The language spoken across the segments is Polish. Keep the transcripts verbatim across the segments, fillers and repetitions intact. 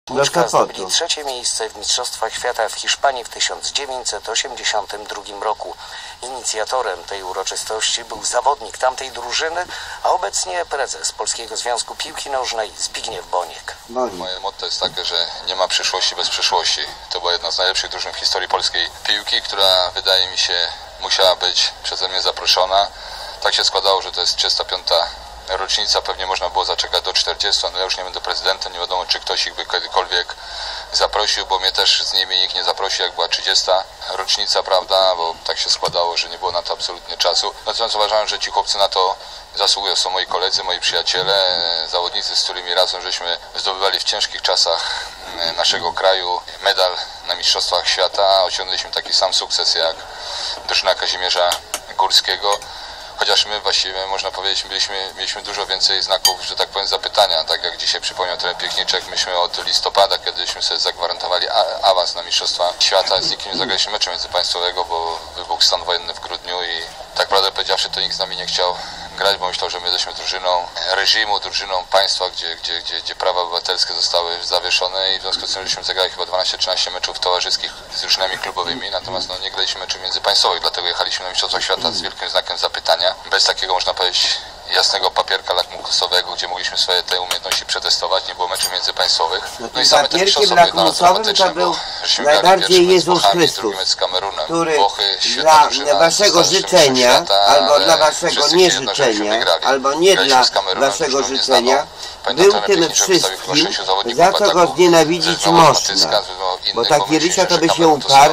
Puszka zdobyli trzecie miejsce w Mistrzostwach Świata w Hiszpanii w tysiąc dziewięćset osiemdziesiątym drugim roku. Inicjatorem tej uroczystości był zawodnik tamtej drużyny, a obecnie prezes Polskiego Związku Piłki Nożnej Zbigniew Boniek. Moje motto jest takie, że nie ma przyszłości bez przeszłości. To była jedna z najlepszych drużyn w historii polskiej piłki, która wydaje mi się musiała być przeze mnie zaproszona. Tak się składało, że to jest trzydziesta piąta rocznica, pewnie można było zaczekać do czterdziestu, ale ja już nie będę prezydentem, nie wiadomo, czy ktoś ich by kiedykolwiek zaprosił, bo mnie też z nimi nikt nie zaprosił, jak była trzydziesta rocznica, prawda, bo tak się składało, że nie było na to absolutnie czasu. Natomiast uważałem, że ci chłopcy na to zasługują, są moi koledzy, moi przyjaciele, zawodnicy, z którymi razem żeśmy zdobywali w ciężkich czasach naszego kraju medal na Mistrzostwach Świata. Osiągnęliśmy taki sam sukces jak drużyna Kazimierza Górskiego. Chociaż my właściwie, można powiedzieć, mieliśmy, mieliśmy dużo więcej znaków, że tak powiem, zapytania. Tak jak dzisiaj przypomniał trener Piechniczek, myśmy od listopada, kiedyśmy sobie zagwarantowali awans na Mistrzostwa Świata, z nikim nie zagraliśmy meczu międzypaństwowego, bo wybuchł stan wojenny w grudniu i tak prawdę powiedziawszy, to nikt z nami nie chciał grać, bo myślał, że my jesteśmy drużyną reżimu, drużyną państwa, gdzie, gdzie, gdzie, gdzie prawa obywatelskie zostały zawieszone i w związku z tym, żeśmy zagrali chyba dwanaście trzynaście meczów towarzyskich z drużynami klubowymi, natomiast no, nie graliśmy meczów międzypaństwowych, dlatego jechaliśmy na Mistrzostwa Świata z wielkim znakiem zapytania, bez takiego, można powiedzieć, jasnego papierka lakmusowego, gdzie mogliśmy swoje te umiejętności przetestować, nie było meczów międzypaństwowych. No, no i same te mistrzostwa były dla nas dramatyczne, bo najbardziej Jezus Chrystus, który dla waszego życzenia, albo dla waszego nieżyczenia, albo nie dla waszego życzenia, był tym wszystkim, za co go znienawidzić można. Bo taki Rysia to by się uparł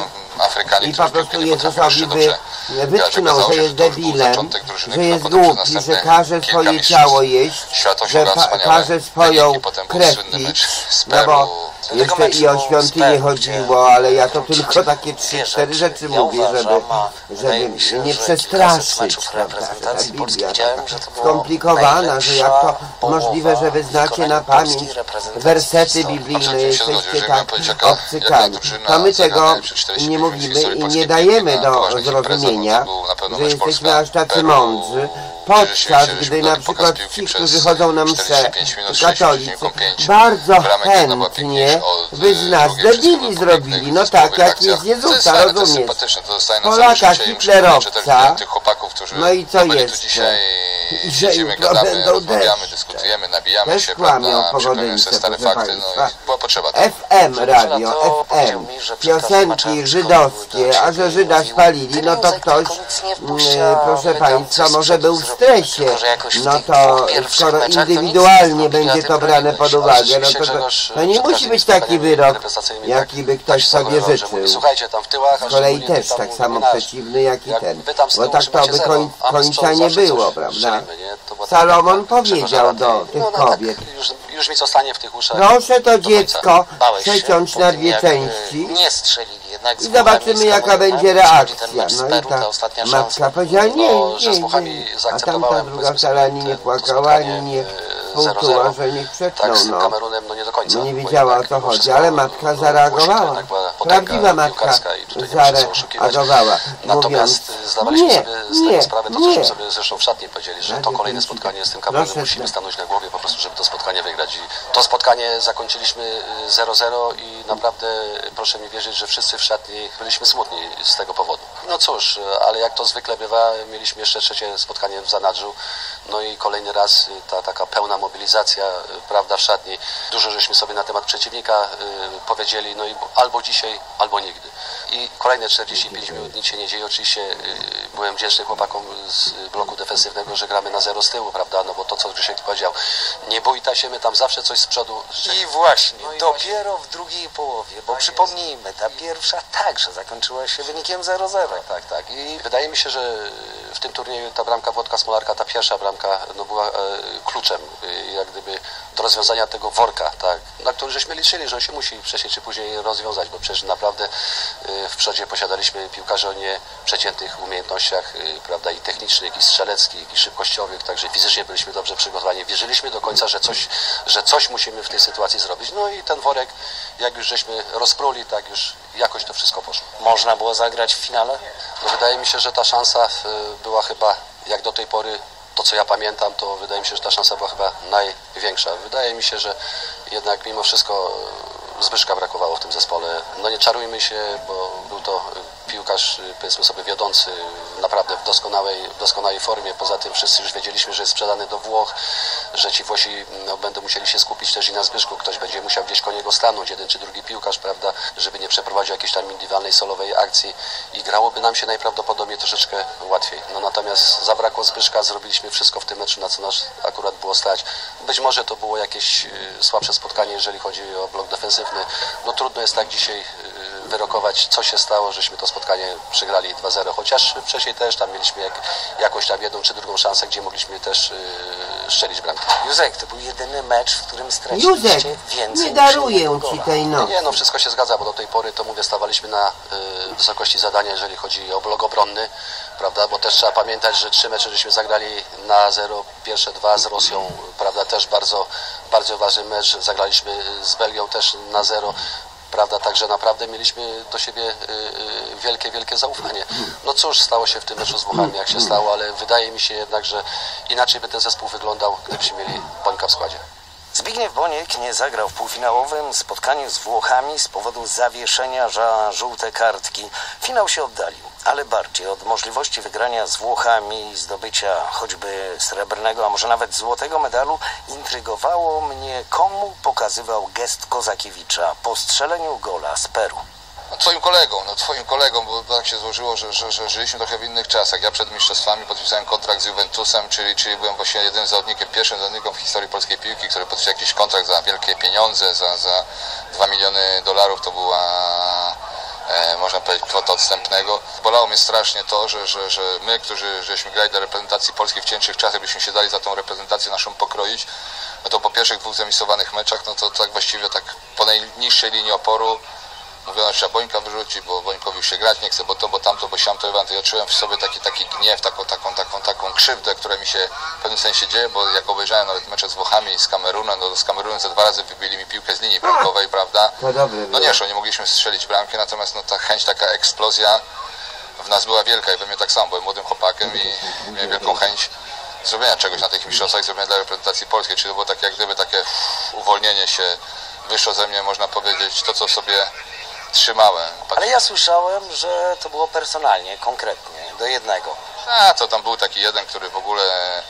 i po prostu Jezusowi by wytknął, że jest debilem, że jest głupi, że każe swoje ciało jeść, że każe swoją krew pić, no bo jeszcze i o świątynię chodziło, ale ja to tylko takie trzy, cztery rzeczy mówię, żeby, żeby nie przestraszyć, prawda, że ta Biblia skomplikowana, że jak to możliwe, że wy znacie na pamięć wersety biblijne, jesteście tak obcykani. To my tego nie mówimy i nie dajemy do zrozumienia, że jesteśmy aż tacy mądrzy, podczas gdy na przykład ci, którzy chodzą na msze, katolicy, bardzo chętnie by z nas debili zrobili, no tak jak jest Jezusa, rozumiesz? Polaka hitlerowca, no i co jeszcze? I że jutro będą deszcze. Też kłamią pogodyńce, proszę państwa. F M radio, F M, piosenki żydowskie, a że Żyda spalili, no to ktoś, proszę państwa, może był w stresie, no to skoro indywidualnie będzie to brane pod uwagę, no to, to, to nie musi być taki wyrok, jaki by ktoś sobie życzył. Z kolei też tak samo przeciwny jak i ten, bo tak to by koń, końca nie było, prawda? Salomon powiedział do tych kobiet, już mi co stanie w tych uszach. Proszę to dziecko przeciąć na dwie części nie strzelili jednak i zobaczymy, jaka będzie reakcja. No i ta matka powiedziała, nie, nie, nie. A tamta druga wcale ani nie płakała, ani nie współczuła, że niech przetrą, no. No nie wiedziała, o co chodzi, ale matka zareagowała. Prawdziwa matka zareagowała, mówiąc, nie, nie, nie. sobie zresztą w szatni powiedzieli, że to kolejne spotkanie z tym Kamerunem musimy stanąć na głowie po prostu, żeby to spotkanie wygrać. I to spotkanie zakończyliśmy zero zero i naprawdę proszę mi wierzyć, że wszyscy w szatni byliśmy smutni z tego powodu. No cóż, ale jak to zwykle bywa, mieliśmy jeszcze trzecie spotkanie w zanadrzu, no i kolejny raz ta taka pełna mobilizacja, prawda, w szatni. Dużo żeśmy sobie na temat przeciwnika y, powiedzieli, no i albo dzisiaj, albo nigdy. I kolejne czterdzieści pięć minut, nic się nie dzieje. Oczywiście y, byłem wdzięczny chłopakom z bloku defensywnego, że gramy na zero z tyłu, prawda, no bo to, co Grzesiek powiedział, nie bójta się, my tam zawsze coś z przodu. I właśnie, no i dopiero właśnie w drugiej połowie, bo tak przypomnijmy, jest. Ta pierwsza także zakończyła się wynikiem zero zero. Tak, tak, tak. I wydaje mi się, że w tym turnieju ta bramka Włodka Smolarka, ta pierwsza bramka, no była e, kluczem, e, jak gdyby do rozwiązania tego worka, tak, na który żeśmy liczyli, że on się musi wcześniej czy później rozwiązać, bo przecież naprawdę e, w przodzie posiadaliśmy piłkarzy o nieprzeciętnych umiejętnościach, e, prawda, i technicznych, i strzeleckich, i szybkościowych, także fizycznie byliśmy dobrze przygotowani. Wierzyliśmy do końca, że coś, że coś musimy w tej sytuacji zrobić. No i ten worek, jak już żeśmy rozpruli, tak już jakoś to wszystko poszło. Można było zagrać w finale? No, wydaje mi się, że ta szansa była chyba, jak do tej pory, to co ja pamiętam, to wydaje mi się, że ta szansa była chyba największa. Wydaje mi się, że jednak mimo wszystko Zbyszka brakowało w tym zespole. No nie czarujmy się, bo był to piłkarz, powiedzmy sobie, wiodący naprawdę w doskonałej, w doskonałej formie. Poza tym wszyscy już wiedzieliśmy, że jest sprzedany do Włoch, że ci Włosi no, będą musieli się skupić też i na Zbyszku. Ktoś będzie musiał gdzieś koło niego stanąć, jeden czy drugi piłkarz, prawda, żeby nie przeprowadził jakiejś tam indywidualnej, solowej akcji i grałoby nam się najprawdopodobniej troszeczkę łatwiej. No natomiast zabrakło Zbyszka, zrobiliśmy wszystko w tym meczu, na co nas akurat było stać. Być może to było jakieś słabsze spotkanie, jeżeli chodzi o blok defensywny. No trudno jest tak dzisiaj wyrokować, co się stało, żeśmy to spotkanie przegrali dwa zero, chociaż wcześniej też tam mieliśmy jak, jakąś tam jedną czy drugą szansę, gdzie mogliśmy też yy, strzelić bramkę. Józek, to był jedyny mecz, w którym straciliście Józek, więcej. Nie daruję ci tej nocy. Nie, no wszystko się zgadza, bo do tej pory, to mówię, stawaliśmy na y, wysokości zadania, jeżeli chodzi o blok obronny, prawda, bo też trzeba pamiętać, że trzy mecze żeśmy zagrali na zero, pierwsze dwa z Rosją, prawda, też bardzo, bardzo ważny mecz, zagraliśmy z Belgią też na zero. Prawda, także naprawdę mieliśmy do siebie y, wielkie, wielkie zaufanie. No cóż, stało się w tym meczu z Włochami, jak się stało, ale wydaje mi się jednak, że inaczej by ten zespół wyglądał, gdybyśmy mieli Bońka w składzie. Zbigniew Boniek nie zagrał w półfinałowym spotkaniu z Włochami z powodu zawieszenia za żółte kartki. Finał się oddalił, ale bardziej od możliwości wygrania z Włochami i zdobycia choćby srebrnego, a może nawet złotego medalu intrygowało mnie, komu pokazywał gest Kozakiewicza po strzeleniu gola z Peru. No, twoim kolegą, no twoim kolegą, bo tak się złożyło, że, że, że żyliśmy trochę w innych czasach. Ja przed mistrzostwami podpisałem kontrakt z Juventusem, czyli, czyli byłem właśnie jedynym zawodnikiem, pierwszym zawodnikiem w historii polskiej piłki, który podpisał jakiś kontrakt za wielkie pieniądze, za, za dwa miliony dolarów, to była, e, można powiedzieć, kwota odstępnego. Bolało mnie strasznie to, że, że, że my, którzy żeśmy grali dla reprezentacji Polski w cięższych czasach, byśmy się dali za tą reprezentację naszą pokroić, no to po pierwszych dwóch zemisowanych meczach, no to tak właściwie tak po najniższej linii oporu mówiono, że trzeba Bońka wyrzucić, bo Bońkowi już się grać nie chce, bo to, bo tamto, bo siamto, to ja czułem w sobie taki, taki gniew, taką, taką, taką, taką krzywdę, która mi się w pewnym sensie dzieje, bo jak obejrzałem nawet mecze z Włochami i z Kamerunem, no z Kamerunem ze dwa razy wybili mi piłkę z linii bramkowej, prawda? No nie, że nie mogliśmy strzelić bramki, natomiast no ta chęć, taka eksplozja w nas była wielka i we mnie tak samo, byłem młodym chłopakiem i miałem wielką chęć zrobienia czegoś na tych mistrzostwach, zrobienia dla reprezentacji polskiej, czyli to było tak jak gdyby takie uwolnienie się, wyszło ze mnie, można powiedzieć, to co sobie trzymałem. Ale ja słyszałem, że to było personalnie, konkretnie, do jednego. A, to tam był taki jeden, który w ogóle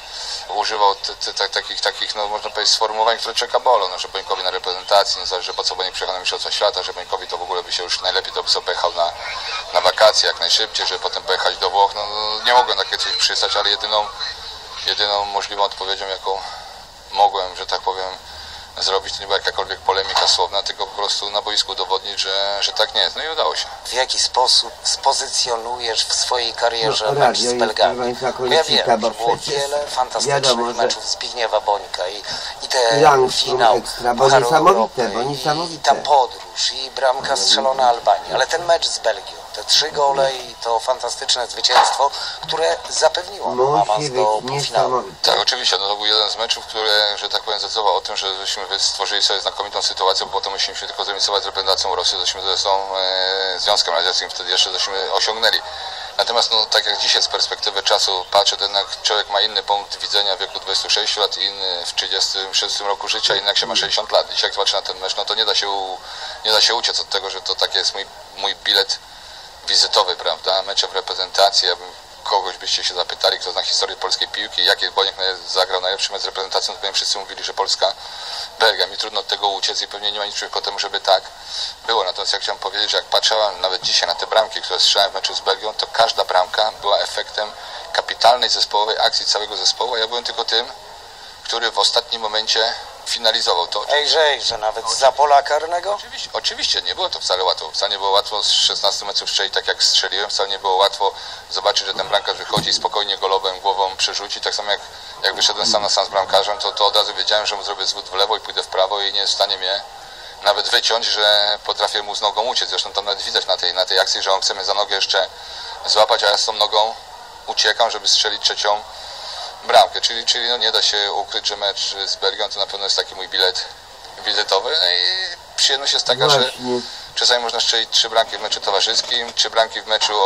używał t, t, t, takich, takich, no można powiedzieć, sformułowań, które czeka bolą, no, że Bońkowi na reprezentacji, no, że po co Bońek przyjechał na mistrzostwa świata, że Bońkowi to w ogóle by się już najlepiej to by sobie pojechał na, na wakacje jak najszybciej, żeby potem pojechać do Włoch. No, no nie mogłem takie coś przystać, ale jedyną, jedyną możliwą odpowiedzią, jaką mogłem, że tak powiem, zrobić, to nie była jakakolwiek polemika słowna, tylko po prostu na boisku udowodnić, że, że tak nie jest. No i udało się. W jaki sposób spozycjonujesz w swojej karierze no, mecz z Belgami? Bo ja wiem, że było wiele fantastycznych wiadomo, meczów Zbigniewa Bońka i, i te finały, bo niesamowite, bo niesamowite. I ta podróż, i bramka strzelona Albanii, ale ten mecz z Belgią, te trzy gole i to fantastyczne zwycięstwo, które zapewniło nam awans do półfinału. Tak, oczywiście, no to był jeden z meczów, które, że tak powiem, zdecydował o tym, że żeśmy stworzyli sobie znakomitą sytuację, bo potem musieliśmy tylko zremisować z reprezentacją Rosji, żeśmy zresztą e, Związkiem Radzieckim wtedy jeszcze żeśmy osiągnęli. Natomiast no, tak jak dzisiaj z perspektywy czasu patrzę, to jednak człowiek ma inny punkt widzenia w wieku dwudziestu sześciu lat, inny w trzydziestym szóstym roku życia, inny jak się ma sześćdziesiąt lat. Dzisiaj jak zobaczę na ten mecz, no to nie da się, u, nie da się uciec od tego, że to taki jest mój, mój bilet wizytowy, prawda? Mecze w reprezentacji, ja bym kogoś byście się zapytali, kto zna historię polskiej piłki, jaki Boniek zagrał najlepszy mecz z reprezentacją, to pewnie wszyscy mówili, że Polska, Belgia. Mi trudno od tego uciec i pewnie nie ma nic przeciwko temu, żeby tak było. Natomiast ja chciałem powiedzieć, że jak patrzyłem nawet dzisiaj na te bramki, które strzelałem w meczu z Belgią, to każda bramka była efektem kapitalnej zespołowej akcji całego zespołu, a ja byłem tylko tym, który w ostatnim momencie finalizował to. Ejże, że nawet za pola karnego? Oczywiście, oczywiście, nie było to wcale łatwo. Wcale nie było łatwo z szesnastu metrów strzelić tak jak strzeliłem. Wcale nie było łatwo zobaczyć, że ten bramkarz wychodzi i spokojnie golobem głową przerzuci. Tak samo jak, jak wyszedłem sam na sam z bramkarzem, to, to od razu wiedziałem, że mu zrobię zwód w lewo i pójdę w prawo i nie jest w stanie mnie nawet wyciąć, że potrafię mu z nogą uciec. Zresztą tam nawet widać na tej, na tej akcji, że on chce mnie za nogę jeszcze złapać, a ja z tą nogą uciekam, żeby strzelić trzecią bramkę, czyli, czyli no nie da się ukryć, że mecz z Belgią to na pewno jest taki mój bilet wizytowy. No i przyjemność jest taka, Właśnie. że czasami można strzelić trzy bramki w meczu towarzyskim, trzy bramki w meczu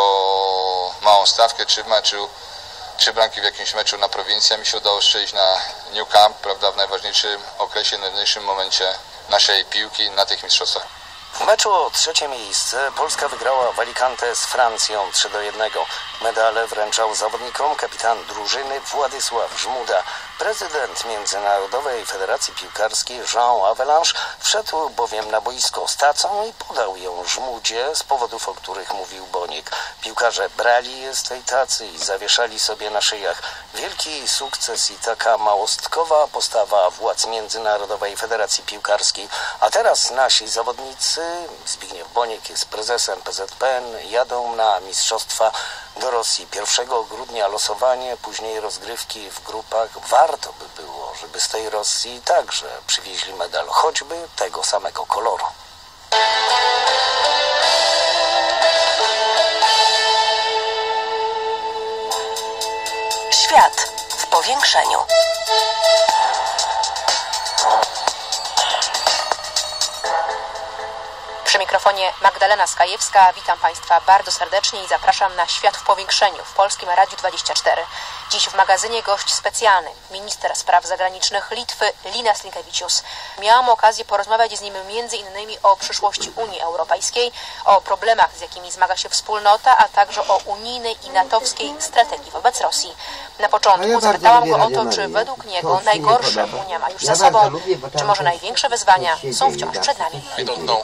o małą stawkę, czy w meczu, trzy bramki w jakimś meczu na prowincji. Mi się udało strzelić na New Camp, prawda, w najważniejszym okresie, w najważniejszym momencie naszej piłki na tych mistrzostwach. W meczu o trzecie miejsce Polska wygrała w Alicante z Francją trzy do jednego. Medale wręczał zawodnikom kapitan drużyny Władysław Żmuda. Prezydent Międzynarodowej Federacji Piłkarskiej Jean Avalanche wszedł bowiem na boisko z tacą i podał ją Żmudzie z powodów, o których mówił Boniek. Piłkarze brali je z tej tacy i zawieszali sobie na szyjach. Wielki sukces i taka małostkowa postawa władz Międzynarodowej Federacji Piłkarskiej. A teraz nasi zawodnicy, Zbigniew Boniek jest prezesem P Z P N, jadą na mistrzostwa do Rosji. pierwszego grudnia losowanie, później rozgrywki w grupach. Warto by było, żeby z tej Rosji także przywieźli medal, choćby tego samego koloru. Świat w powiększeniu. Przy mikrofonie Magdalena Skajewska. Witam Państwa bardzo serdecznie i zapraszam na Świat w powiększeniu w Polskim Radiu dwadzieścia cztery. Dziś w magazynie gość specjalny, minister spraw zagranicznych Litwy Linas Linkevičius. Miałam okazję porozmawiać z nim między innymi o przyszłości Unii Europejskiej, o problemach, z jakimi zmaga się wspólnota, a także o unijnej i natowskiej strategii wobec Rosji. Na początku ja zapytałam go o to, czy według niego najgorsze Unia ma już za sobą, lubię, czy może największe wyzwania są wciąż przed nami. I don't know.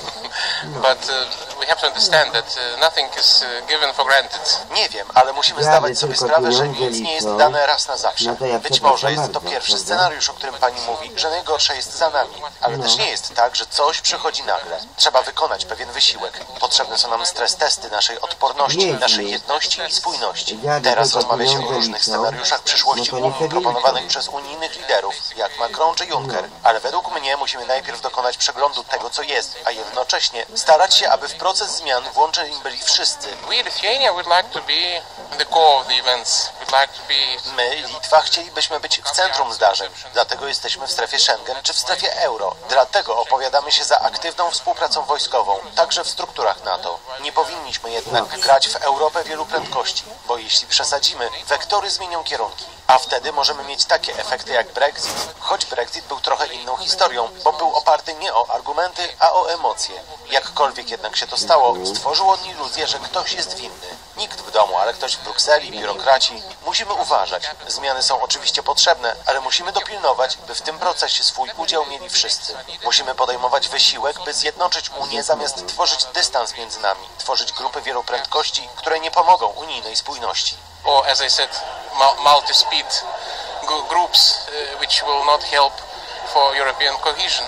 But uh, we have to understand that uh, nothing is uh, given for granted. Nie wiem, ale musimy zdawać sobie sprawę, że nic nie jest dane raz na zawsze. Być może jest to pierwszy scenariusz, o którym pani mówi, że najgorsze jest za nami. Ale też nie jest tak, że coś przychodzi nagle. Trzeba wykonać pewien wysiłek. Potrzebne są nam stres testy naszej odporności, naszej jedności i spójności. Teraz rozmawia się o różnych scenariuszach przyszłości Unii proponowanych przez unijnych liderów, jak Macron czy Juncker. Ale według mnie musimy najpierw dokonać przeglądu tego, co jest, a jednocześnie starać się, aby w proces zmian włączeni byli wszyscy. We, Lithuania, would like to be in the core of the events. We'd like to be... My, Litwa, chcielibyśmy być w centrum zdarzeń. Dlatego jesteśmy w strefie Schengen czy w strefie euro. Dlatego opowiadamy się za aktywną współpracą wojskową, także w strukturach NATO. Nie powinniśmy jednak grać w Europę wielu prędkości, bo jeśli przesadzimy, wektory zmienią kierunki. A wtedy możemy mieć takie efekty jak Brexit. Choć Brexit był trochę inną historią, bo był oparty nie o argumenty, a o emocje. Jakkolwiek jednak się to stało, stworzył on iluzję, że ktoś jest winny. Nikt w domu, ale ktoś w Brukseli, biurokraci. Musimy uważać. Zmiany są oczywiście potrzebne, ale musimy dopilnować, by w tym procesie swój udział mieli wszyscy. Musimy podejmować wysiłek, by zjednoczyć Unię, zamiast tworzyć dystans między nami, tworzyć grupy wielu prędkości, które nie pomogą unijnej spójności. Or, as I said, multi-speed groups uh, which will not help for European cohesion.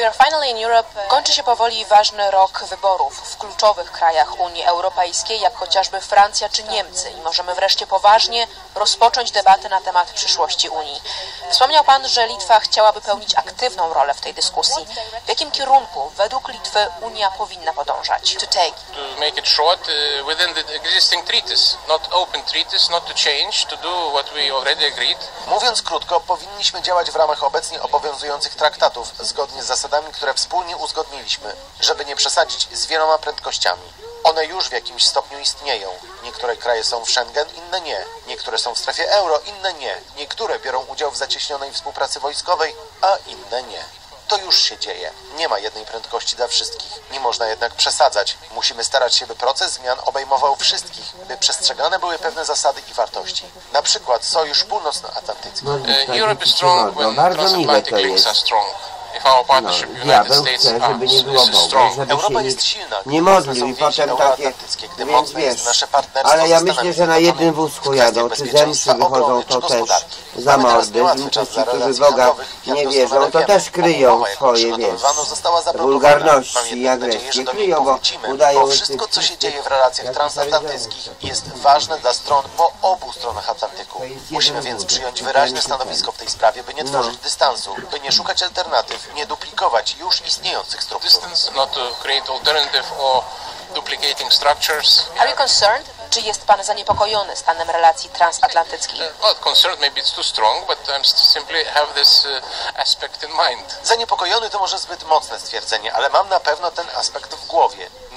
Kończy się powoli ważny rok wyborów w kluczowych krajach Unii Europejskiej, jak chociażby Francja czy Niemcy, i możemy wreszcie poważnie rozpocząć debatę na temat przyszłości Unii. Wspomniał Pan, że Litwa chciałaby pełnić aktywną rolę w tej dyskusji. W jakim kierunku według Litwy Unia powinna podążać? To take. To make it short, uh, within the existing treaties, not open treaties, not to change, to do what we already agreed. Mówiąc krótko, powinniśmy działać w ramach obecnie obowiązujących traktatów, zgodnie z zasadami, które wspólnie uzgodniliśmy, żeby nie przesadzić z wieloma prędkościami. One już w jakimś stopniu istnieją. Niektóre kraje są w Schengen, inne nie. Niektóre są w strefie euro, inne nie. Niektóre biorą udział w zacieśnionej współpracy wojskowej, a inne nie. To już się dzieje. Nie ma jednej prędkości dla wszystkich. Nie można jednak przesadzać. Musimy starać się, by proces zmian obejmował wszystkich, by przestrzegane były pewne zasady i wartości. Na przykład Sojusz Północnoatlantycki. Uh, Europe is strong when transatlantic links are strong. No, diabeł chce, żeby nie było Boga, żeby się nikt nie modlił i potem takie, więc wiesz, ale ja myślę, że na jednym wózku jadą, czy zemszy wychodzą, to też za mordyzm, czy ci, którzy Boga nie wierzą, to też kryją swoje, wiesz, wulgarności i agresję, kryją, bo udają... Wszystko, co się dzieje w relacjach transatlantyckich, jest ważne dla stron po obu stronach Atlantyku. Musimy więc przyjąć wyraźne stanowisko w tej sprawie, by nie tworzyć dystansu, by nie szukać alternatyw, nie duplikować już istniejących struktur. Distance, not to create alternative or duplicating structures. Are you concerned? Czy jest Pan zaniepokojony stanem relacji transatlantyckich? Well, concerned maybe it's too strong, but I'm simply have this uh, aspect in mind. Zaniepokojony to może zbyt mocne stwierdzenie, ale mam na pewno ten aspekt w głowie.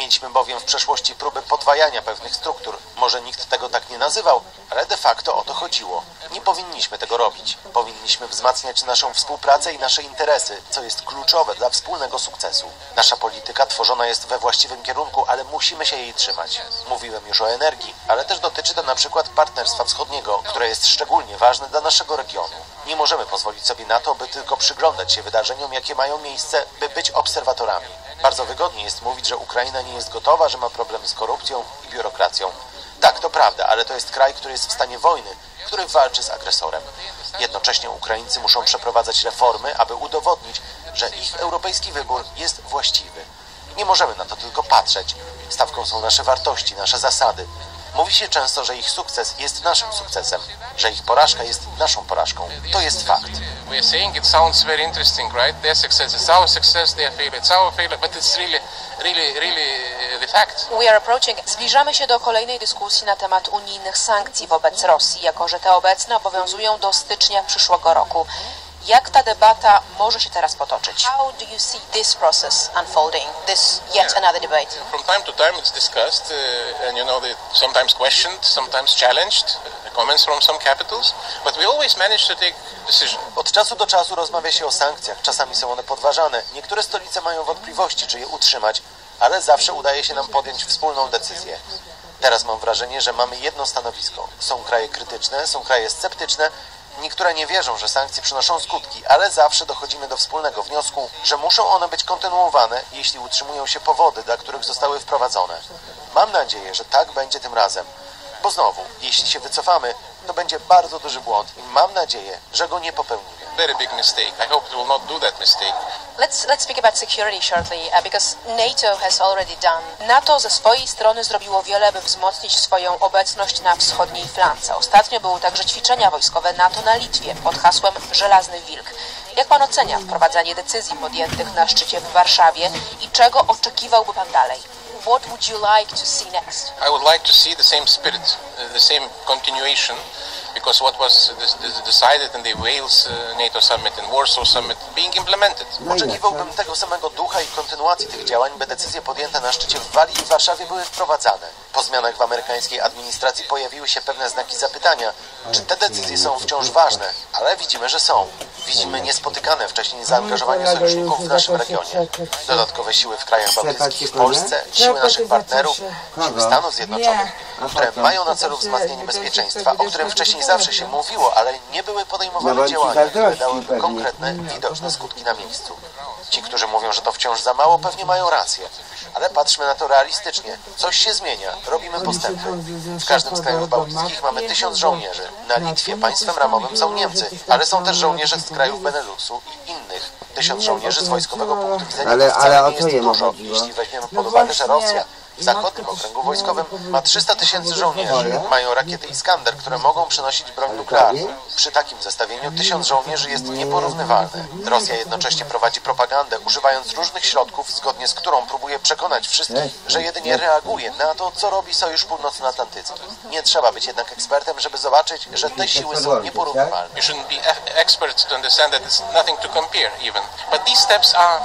Mieliśmy bowiem w przeszłości próby podwajania pewnych struktur. Może nikt tego tak nie nazywał, ale de facto o to chodziło. Nie powinniśmy tego robić. Powinniśmy wzmacniać naszą współpracę i nasze interesy, co jest kluczowe dla wspólnego sukcesu. Nasza polityka tworzona jest we właściwym kierunku, ale musimy się jej trzymać. Mówiłem już o energii, ale też dotyczy to na przykład Partnerstwa Wschodniego, które jest szczególnie ważne dla naszego regionu. Nie możemy pozwolić sobie na to, by tylko przyglądać się wydarzeniom, jakie mają miejsce, by być obserwatorami. Bardzo wygodnie jest mówić, że Ukraina nie jest gotowa, że ma problemy z korupcją i biurokracją. Tak, to prawda, ale to jest kraj, który jest w stanie wojny, który walczy z agresorem. Jednocześnie Ukraińcy muszą przeprowadzać reformy, aby udowodnić, że ich europejski wybór jest właściwy. Nie możemy na to tylko patrzeć. Stawką są nasze wartości, nasze zasady. Mówi się często, że ich sukces jest naszym sukcesem, że ich porażka jest naszą porażką. To jest fakt. We are saying it sounds very interesting, right? Their success is our success, their failure, it's our failure, but it's really, really, really the fact. We are approaching. Zbliżamy się do kolejnej dyskusji na temat unijnych sankcji wobec Rosji, jako że te obecne obowiązują do stycznia przyszłego roku. Jak ta debata może się teraz potoczyć? How do you see this process unfolding? This yet yeah. another debate. From time to time it's discussed uh, and you know, they sometimes questioned, sometimes challenged, uh, comments from some capitals, but we always manage to take decision. Od czasu do czasu rozmawia się o sankcjach, czasami są one podważane. Niektóre stolice mają wątpliwości, czy je utrzymać, ale zawsze udaje się nam podjąć wspólną decyzję. Teraz mam wrażenie, że mamy jedno stanowisko. Są kraje krytyczne, są kraje sceptyczne. Niektóre nie wierzą, że sankcje przynoszą skutki, ale zawsze dochodzimy do wspólnego wniosku, że muszą one być kontynuowane, jeśli utrzymują się powody, dla których zostały wprowadzone. Mam nadzieję, że tak będzie tym razem. Bo znowu, jeśli się wycofamy, to będzie bardzo duży błąd i mam nadzieję, że go nie popełnimy. Very big mistake. I hope it will not do that mistake. Let's let's speak about security shortly, uh, because NATO has already done. NATO ze swojej strony zrobiło wiele, by wzmocnić swoją obecność na wschodniej flance. Ostatnio były także ćwiczenia wojskowe NATO na Litwie pod hasłem Żelazny Wilk. Jak pan ocenia wprowadzanie decyzji podjętych na szczycie w Warszawie i czego oczekiwałby pan dalej? What would you like to see next? I would like to see the same spirit, uh, the same continuation, because what was decided in the Wales uh, NATO summit and Warsaw summit being implemented. Oczekiwałbym tego samego ducha i kontynuacji tych działań, by decyzje podjęte na szczycie w Walii i w Warszawie były wprowadzane. Po zmianach w amerykańskiej administracji pojawiły się pewne znaki zapytania, czy te decyzje są wciąż ważne, ale widzimy, że są. Widzimy niespotykane wcześniej zaangażowanie sojuszników w naszym regionie. Dodatkowe siły w krajach bałtyckich, w Polsce, siły naszych partnerów, siły Stanów Zjednoczonych, które mają na celu wzmacnianie bezpieczeństwa, o którym wcześniej zawsze się mówiło, ale nie były podejmowane działania, które dałyby konkretne, widoczne skutki na miejscu. Ci, którzy mówią, że to wciąż za mało, pewnie mają rację. Ale patrzmy na to realistycznie. Coś się zmienia. Robimy postępy. W każdym z krajów bałtyckich mamy tysiąc żołnierzy. Na Litwie państwem ramowym są Niemcy, ale są też żołnierze z krajów Beneluxu i innych. Tysiąc żołnierzy z wojskowego punktu widzenia ale, to wcale ale nie jest dużo, jeśli weźmiemy pod uwagę, że Rosja w zachodnim okręgu wojskowym ma trzysta tysięcy żołnierzy. Mają rakiety Iskander, które mogą przenosić broń nuklearną. Przy takim zestawieniu tysiąc żołnierzy jest nieporównywalne. Rosja jednocześnie prowadzi propagandę, używając różnych środków, zgodnie z którą próbuje przekonać wszystkich, że jedynie reaguje na to, co robi Sojusz Północnoatlantycki. Nie trzeba być jednak ekspertem, żeby zobaczyć, że te siły są nieporównywalne. You shouldn't be experts to understand that it's nothing to compare even. But these steps are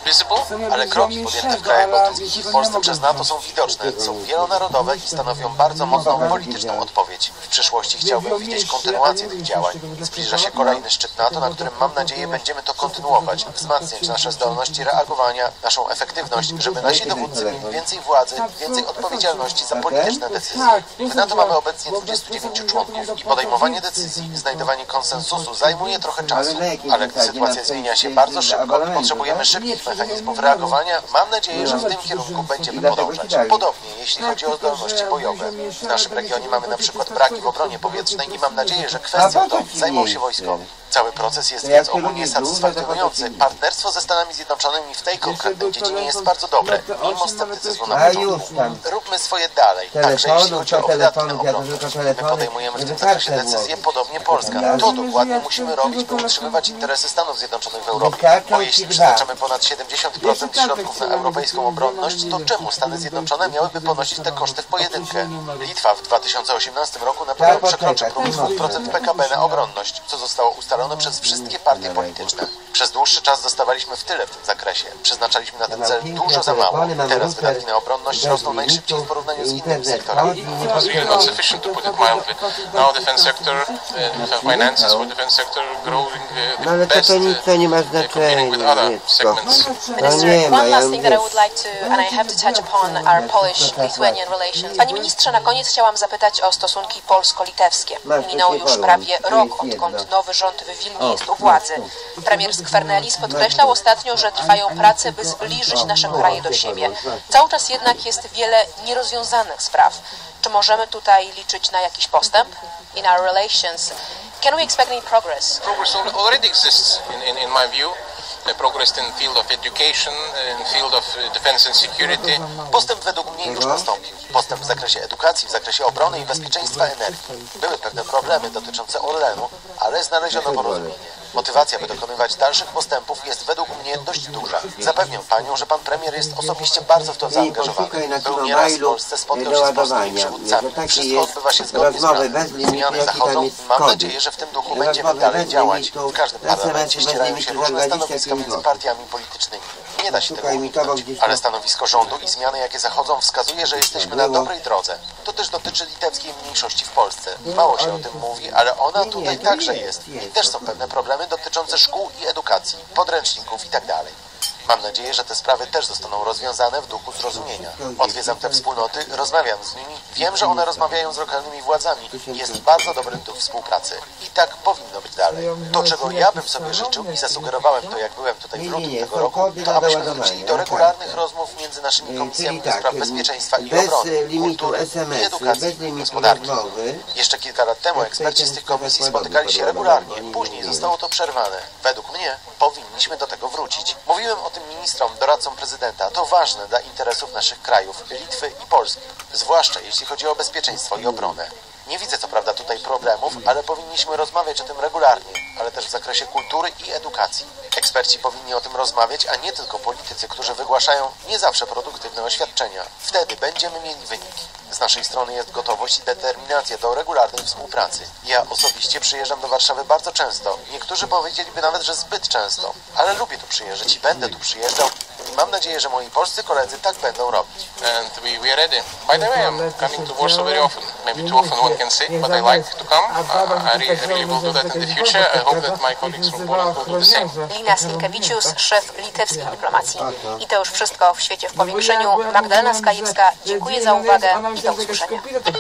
ale kroki podjęte w krajach bałtyckich i w Polsce przez NATO są widoczne, są wielonarodowe i stanowią bardzo mocną polityczną odpowiedź. W przyszłości chciałbym widzieć kontynuację tych działań. Zbliża się kolejny szczyt NATO, na którym mam nadzieję będziemy to kontynuować, wzmacniać nasze zdolności reagowania, naszą efektywność, żeby nasi dowódcy mieli więcej władzy, więcej odpowiedzialności za polityczne decyzje. W NATO mamy obecnie dwudziestu dziewięciu członków i podejmowanie decyzji, znajdowanie konsensusu zajmuje trochę czasu, ale gdy sytuacja zmienia się bardzo szybko i potrzebujemy szybkich mechanizmów reagowania, mam nadzieję, że w tym kierunku będziemy podążać. Podobnie, jeśli chodzi o zdolności bojowe. W naszym regionie mamy na przykład braki w obronie powietrznej i mam nadzieję, że kwestią tą zajmą się wojskowi. Cały proces jest więc ogólnie satysfakcjonujący. Partnerstwo ze Stanami Zjednoczonymi w tej konkretnej dziedzinie jest bardzo dobre, mimo sceptycyzmu na początku. Róbmy swoje dalej, także jeśli chodzi o wydatki na obronę. My podejmujemy w tym zakresie decyzje, podobnie Polska. To dokładnie musimy robić, by utrzymywać interesy Stanów Zjednoczonych w Europie. Bo jeśli przeznaczamy ponad siedemdziesiąt siedemdziesiąt procent środków na europejską obronność, to czemu Stany Zjednoczone miałyby ponosić te koszty w pojedynkę? Litwa w dwa tysiące osiemnastym roku na pewno przekroczy próg dwa procent P K B na obronność, co zostało ustalone przez wszystkie partie polityczne. Przez dłuższy czas zostawaliśmy w tyle w tym zakresie. Przeznaczaliśmy na ten cel dużo za mało. Teraz wydatki na obronność rosną najszybciej w porównaniu z innymi sektorami. No ale to to nic nie ma znaczenia. No nie ma, ja Panie ministrze, na koniec chciałam zapytać o stosunki polsko-litewskie. Minął już prawie rok, odkąd nowy rząd w Wilnie jest u władzy. Premier Skwernelis podkreślał ostatnio, że trwają prace, by zbliżyć nasze kraje do siebie. Cały czas jednak jest wiele nierozwiązanych spraw. Czy możemy tutaj liczyć na jakiś postęp? In our relations, can we expect any progress? Progress already exists, in, in, in my view. Progress in field of education, in field of defense and security. Postęp według mnie już nastąpił. Postęp w zakresie edukacji, w zakresie obrony i bezpieczeństwa energii. Były pewne problemy dotyczące Orlenu, ale znaleziono porozumienie. Motywacja, by dokonywać dalszych postępów jest według mnie dość duża. Zapewniam Panią, że Pan Premier jest osobiście bardzo w to zaangażowany. Był nieraz w Polsce, spotkał się z polskimi przywódcami. Wszystko odbywa się zgodnie z planem. Zmiany zachodzą i mam nadzieję, że w tym duchu będziemy dalej działać. W każdym parlamencie ścierają się różne stanowiska między partiami politycznymi. Nie da się tego uniknąć, ale stanowisko rządu i zmiany, jakie zachodzą, wskazuje, że jesteśmy na dobrej drodze. To też dotyczy litewskiej mniejszości w Polsce. Mało się o tym mówi, ale ona tutaj także jest. I też są pewne problemy dotyczące szkół i edukacji, podręczników itd. Mam nadzieję, że te sprawy też zostaną rozwiązane w duchu zrozumienia. Odwiedzam te wspólnoty, rozmawiam z nimi, wiem, że one rozmawiają z lokalnymi władzami. Jest bardzo dobry duch współpracy. I tak powinno być dalej. To, czego ja bym sobie życzył i zasugerowałem to, jak byłem tutaj w lutym tego roku, to abyśmy wrócili do regularnych rozmów między naszymi komisjami do spraw bezpieczeństwa i obrony, kultury i edukacji i gospodarki. Jeszcze kilka lat temu eksperci z tych komisji spotykali się regularnie, później zostało to przerwane. Według mnie powinniśmy do tego wrócić. Mówiłem o tym ministrom, doradcom prezydenta. To ważne dla interesów naszych krajów, Litwy i Polski, zwłaszcza jeśli chodzi o bezpieczeństwo i obronę. Nie widzę co prawda tutaj problemów, ale powinniśmy rozmawiać o tym regularnie, ale też w zakresie kultury i edukacji. Eksperci powinni o tym rozmawiać, a nie tylko politycy, którzy wygłaszają nie zawsze produktywne oświadczenia. Wtedy będziemy mieli wyniki. Z naszej strony jest gotowość i determinacja do regularnej współpracy. Ja osobiście przyjeżdżam do Warszawy bardzo często. Niektórzy powiedzieliby nawet, że zbyt często. Ale lubię tu przyjeżdżać i będę tu przyjeżdżał. I mam nadzieję, że moi polscy koledzy tak będą robić. And we, we are ready. By the way, I'm coming to Warsaw very often. Maybe too often one can say, but I like to come. Uh, I really, really will do that in the future. I hope that my colleagues from Poland will do the same. Linas Ilkevičius, szef litewskiej dyplomacji. I to już wszystko w Świecie w Powiększeniu. Magdalena Skajewska, dziękuję za uwagę i do usłyszenia.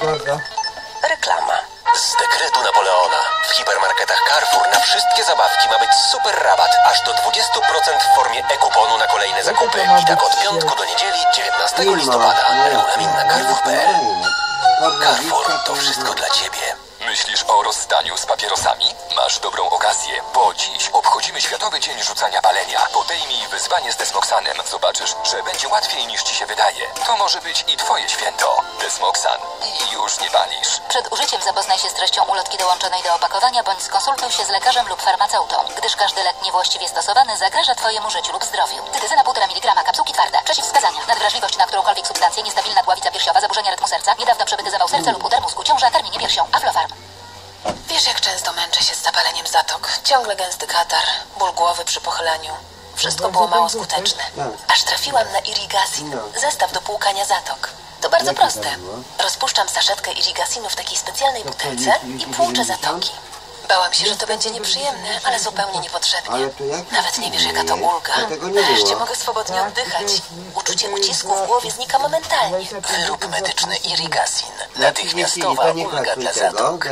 Reklama. Z dekretu Napoleona w hipermarketach Carrefour na wszystkie zabawki ma być super rabat aż do dwadzieścia procent w formie e-kuponu na kolejne zakupy. I tak od piątku do niedzieli dziewiętnastego listopada. Regulamin na carrefour kropka p l. Carrefour to wszystko dla Ciebie. Myślisz o rozstaniu z papierosami? Masz dobrą okazję, bo dziś obchodzimy Światowy Dzień Rzucania Palenia. Podejmij wyzwanie z Desmoxanem. Zobaczysz, że będzie łatwiej niż Ci się wydaje. To może być i Twoje święto. Desmoxan i już nie palisz. Przed użyciem zapoznaj się z treścią ulotki dołączonej do opakowania, bądź skonsultuj się z lekarzem lub farmaceutą, gdyż każdy lek niewłaściwie stosowany zagraża Twojemu życiu lub zdrowiu. Tytyzyna półtora miligrama, kapsułki twarde. Przeciwwskazania: nadwrażliwość na którąkolwiek substancję, niestabilna głowica piersiowa, zaburzenia rytmu serca, niedawno przebyty zawał serca lub udar mózgu, ciąża, karmienie piersią. Aflofarm. Wiesz, jak często męczę się z zapaleniem zatok. Ciągle gęsty katar, ból głowy przy pochyleniu. Wszystko było mało skuteczne. Aż trafiłam na Irigasin, zestaw do płukania zatok. To bardzo proste. Rozpuszczam saszetkę Irigasinu w takiej specjalnej butelce i płuczę zatoki. Bałam się, że to będzie nieprzyjemne, ale zupełnie niepotrzebnie. Nawet nie wiesz, jaka to ulga. Wreszcie mogę swobodnie oddychać. Uczucie ucisku w głowie znika momentalnie. Wyrób medyczny Irigasin. Natychmiastowa ulga dla zatok.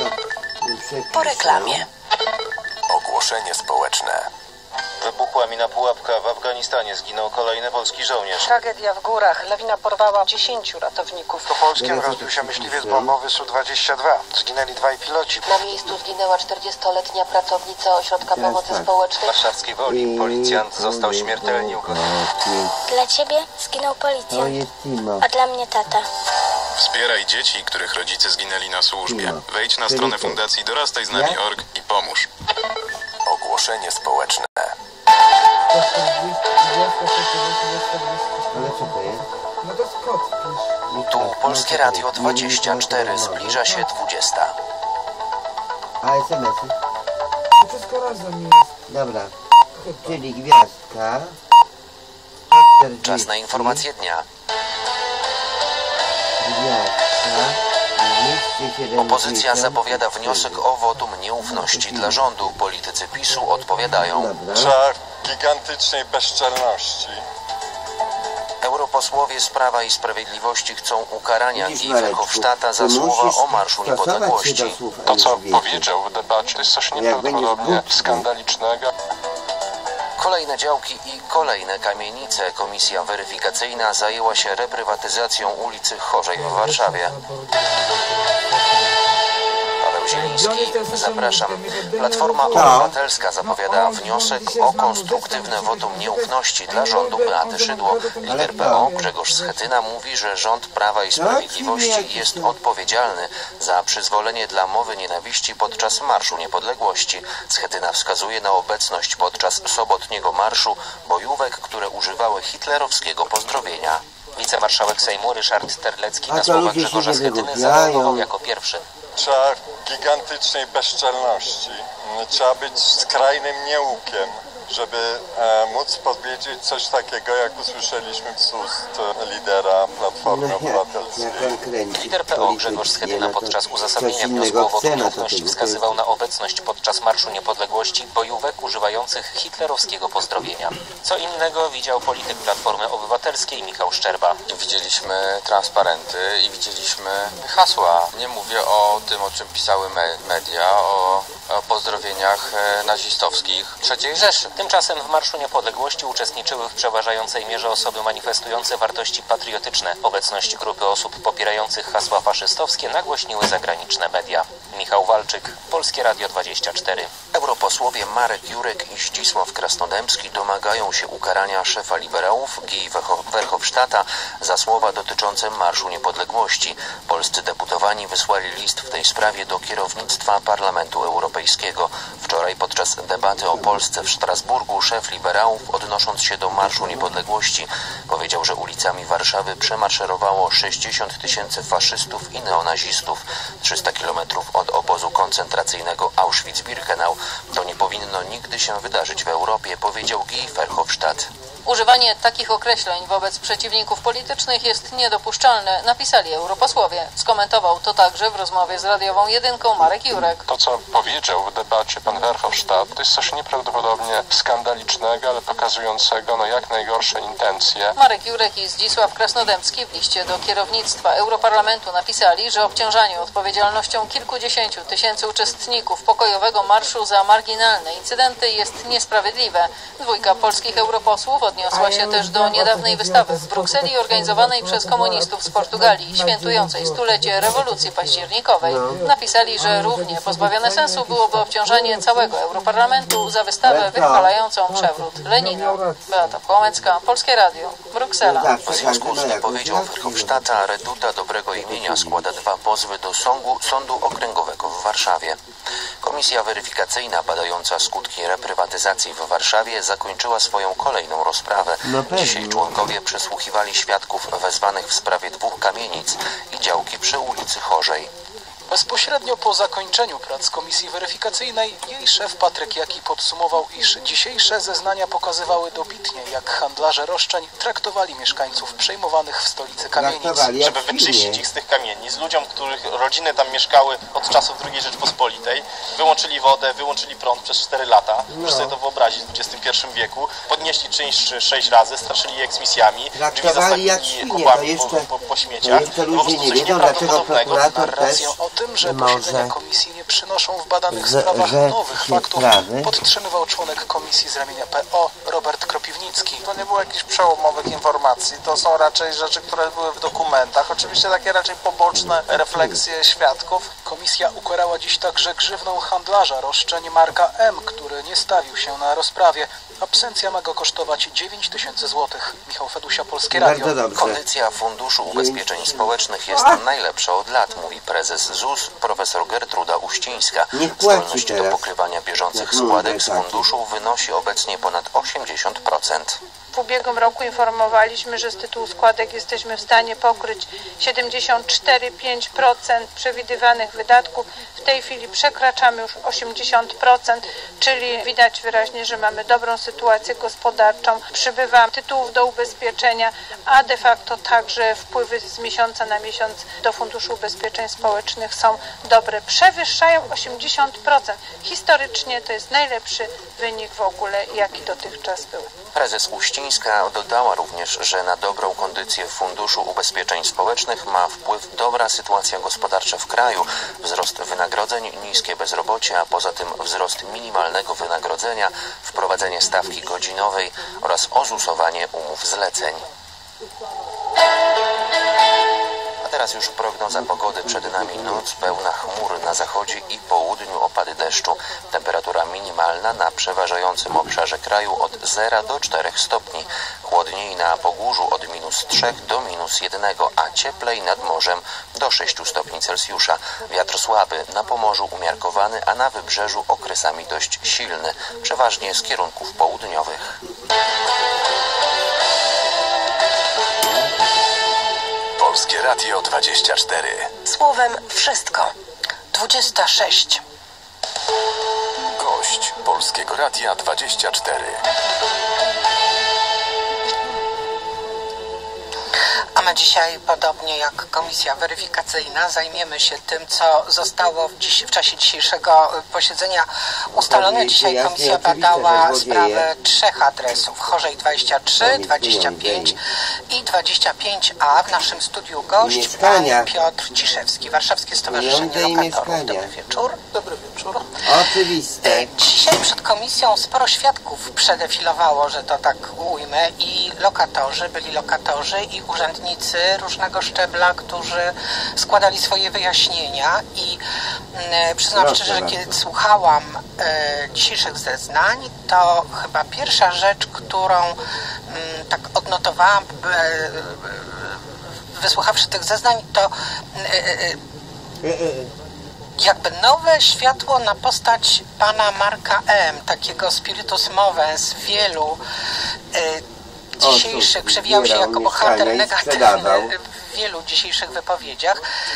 Po reklamie. Ogłoszenie społeczne. Wybuchła mina pułapka w Afganistanie. Zginął kolejny polski żołnierz. Tragedia w górach. Lawina porwała dziesięciu ratowników. To Polskiem rozbił się myśliwiec bombowy S U dwadzieścia dwa. Zginęli dwaj piloci. Na miejscu zginęła czterdziestoletnia pracownica Ośrodka Pomocy Społecznej. W warszawskiej Woli policjant został śmiertelnie ukonany. Dla ciebie zginął policjant, a dla mnie tata. Wspieraj dzieci, których rodzice zginęli na służbie. Wejdź na stronę Fundacji Dorastaj z nami kropka org i pomóż. Ogłoszenie społeczne. Ale co to jest? No to jest kod, pisz. Tu Polskie Radio dwadzieścia cztery, zbliża się dwudziesta. A es em esy? To wszystko razem jest. Dobra. Czyli gwiazdka. Czas na informacje dnia. Opozycja zapowiada wniosek o wotum nieufności dla rządu. Politycy PiSu odpowiadają. Czar gigantycznej bezczelności. Europosłowie z Prawa i Sprawiedliwości chcą ukarania Guy Verhofstadta za słowa o Marszu Niepodległości. To, co powiedział w debacie, jest coś nieprawdopodobnie skandalicznego. Kolejne działki i kolejne kamienice. Komisja weryfikacyjna zajęła się reprywatyzacją ulicy Chorzej w Warszawie. Paweł Zieliński, zapraszam. Platforma Obywatelska zapowiada wniosek o konstruktywne wotum nieufności dla rządu Beaty Szydło. Lider P O Grzegorz Schetyna mówi, że rząd Prawa i Sprawiedliwości jest odpowiedzialny za przyzwolenie dla mowy nienawiści podczas Marszu Niepodległości. Schetyna wskazuje na obecność podczas sobotniego marszu bojówek, które używały hitlerowskiego pozdrowienia. Wicemarszałek Sejmu Ryszard Terlecki na słowa Grzegorza Schetyny zareagował jako pierwszy. Czar gigantycznej bezczelności. Trzeba być skrajnym nieukiem, żeby e, móc powiedzieć coś takiego, jak usłyszeliśmy z ust lidera Platformy Obywatelskiej. Lider P O Grzegorz Schetyna podczas uzasadnienia wniosku o wotum nieufności wskazywał na obecność podczas Marszu Niepodległości bojówek używających hitlerowskiego pozdrowienia. Co innego widział polityk Platformy Obywatelskiej Michał Szczerba. Widzieliśmy transparenty i widzieliśmy hasła. Nie mówię o tym, o czym pisały me media, o, o pozdrowieniach nazistowskich trzeciej Rzeszy. Tymczasem w Marszu Niepodległości uczestniczyły w przeważającej mierze osoby manifestujące wartości patriotyczne. Obecność grupy osób popierających hasła faszystowskie nagłośniły zagraniczne media. Michał Walczyk, Polskie Radio dwadzieścia cztery. Europosłowie Marek Jurek i Zdzisław Krasnodębski domagają się ukarania szefa liberałów Guy Verhofstadta za słowa dotyczące Marszu Niepodległości. Polscy deputowani wysłali list w tej sprawie do kierownictwa Parlamentu Europejskiego. Wczoraj podczas debaty o Polsce w Strasburgu szef liberałów, odnosząc się do Marszu Niepodległości, powiedział, że ulicami Warszawy przemaszerowało sześćdziesiąt tysięcy faszystów i neonazistów. trzysta kilometrów od obozu koncentracyjnego Auschwitz-Birkenau. To nie powinno nigdy się wydarzyć w Europie, powiedział Guy Verhofstadt. Używanie takich określeń wobec przeciwników politycznych jest niedopuszczalne, napisali europosłowie. Skomentował to także w rozmowie z radiową jedynką Marek Jurek. To, co powiedział w debacie pan Verhofstadt, to jest coś nieprawdopodobnie skandalicznego, ale pokazującego no, jak najgorsze intencje. Marek Jurek i Zdzisław Krasnodębski w liście do kierownictwa Europarlamentu napisali, że obciążanie odpowiedzialnością kilkudziesięciu tysięcy uczestników pokojowego marszu za marginalne incydenty jest niesprawiedliwe. Dwójka polskich europosłów odniosła się też do niedawnej wystawy w Brukseli organizowanej przez komunistów z Portugalii, świętującej stulecie rewolucji październikowej. Napisali, że równie pozbawione sensu byłoby obciążanie całego Europarlamentu za wystawę wychwalającą przewrót Lenina. Beata Płomecka, Polskie Radio, Bruksela. W związku z wypowiedzią Verhofstadta Reduta Dobrego Imienia składa dwa pozwy do sądu, sądu okręgowego w Warszawie. Komisja weryfikacyjna badająca skutki reprywatyzacji w Warszawie zakończyła swoją kolejną rozprawę. Dzisiaj członkowie przesłuchiwali świadków wezwanych w sprawie dwóch kamienic i działki przy ulicy Chorzej. Bezpośrednio po zakończeniu prac komisji weryfikacyjnej jej szef Patryk Jaki podsumował, iż dzisiejsze zeznania pokazywały dobitnie, jak handlarze roszczeń traktowali mieszkańców przejmowanych w stolicy kamienic. Żeby wyczyścić ich z tych kamienic, ludziom, których rodziny tam mieszkały od czasów drugiej Rzeczpospolitej, wyłączyli wodę, wyłączyli prąd przez cztery lata. No. Proszę sobie to wyobrazić w dwudziestym pierwszym wieku. Podnieśli czynsz sześć razy, straszyli je eksmisjami, drzwi zastawili kubami po, po, po śmieciach. To po prostu coś nieprawdopodobnego. Narrację o tym, że posiedzenia komisji nie przynoszą w badanych sprawach nowych faktów, podtrzymywał członek komisji z ramienia P O Robert Kropiwnicki. To nie było jakichś przełomowych informacji, to są raczej rzeczy, które były w dokumentach. Oczywiście takie raczej poboczne refleksje świadków. Komisja ukarała dziś także grzywną handlarza roszczeń Marka M., który nie stawił się na rozprawie. Absencja ma go kosztować dziewięć tysięcy złotych. Michał Fedusia, Polskie Radio. Kondycja Funduszu Ubezpieczeń Społecznych jest najlepsza od lat, mówi prezes Z U S profesor Gertruda Uścińska. Zdolność do pokrywania bieżących składek z funduszu wynosi obecnie ponad osiemdziesiąt procent. W ubiegłym roku informowaliśmy, że z tytułu składek jesteśmy w stanie pokryć siedemdziesiąt cztery przecinek pięć procent przewidywanych wydatków. W tej chwili przekraczamy już osiemdziesiąt procent, czyli widać wyraźnie, że mamy dobrą sytuację gospodarczą. Przybywa tytułów do ubezpieczenia, a de facto także wpływy z miesiąca na miesiąc do Funduszu Ubezpieczeń Społecznych są dobre. Przewyższają osiemdziesiąt procent. Historycznie to jest najlepszy wynik w ogóle, jaki dotychczas był. Prezes Uścińska dodała również, że na dobrą kondycję Funduszu Ubezpieczeń Społecznych ma wpływ dobra sytuacja gospodarcza w kraju, wzrost wynagrodzeń, niskie bezrobocie, a poza tym wzrost minimalnego wynagrodzenia, wprowadzenie stawki godzinowej oraz ozusowanie umów zleceń. Teraz już prognoza pogody. Przed nami noc pełna chmur na zachodzie i południu, opady deszczu. Temperatura minimalna na przeważającym obszarze kraju od zera do czterech stopni. Chłodniej na Pogórzu od minus trzech do minus jednego, a cieplej nad morzem do sześciu stopni Celsjusza. Wiatr słaby, na Pomorzu umiarkowany, a na Wybrzeżu okresami dość silny, przeważnie z kierunków południowych. Polskie Radio dwadzieścia cztery. Słowem wszystko. dwadzieścia sześć. Gość Polskiego Radia dwadzieścia cztery. A my dzisiaj, podobnie jak Komisja Weryfikacyjna, zajmiemy się tym, co zostało w, dziś, w czasie dzisiejszego posiedzenia ustalone. Dzisiaj Komisja badała sprawę trzech adresów. Chorzej dwadzieścia trzy, dwadzieścia pięć i dwadzieścia pięć A. W naszym studiu gość pan Piotr Ciszewski, Warszawskie Stowarzyszenie Lokatorów. Dobry wieczór. Dobry wieczór. Oczywiście. Dzisiaj przed komisją sporo świadków przedefilowało, że to tak ujmę, i lokatorzy, byli lokatorzy i urzędnicy różnego szczebla, którzy składali swoje wyjaśnienia i e, przyznam Proszę szczerze, że bardzo. Kiedy słuchałam e, dzisiejszych zeznań, to chyba pierwsza rzecz, którą m, tak odnotowałam, e, wysłuchawszy tych zeznań, to e, e, jakby nowe światło na postać pana Marka M., takiego spiritus movens wielu e, dzisiejszych, przewijał się jako bohater negatywny w wielu dzisiejszych wypowiedziach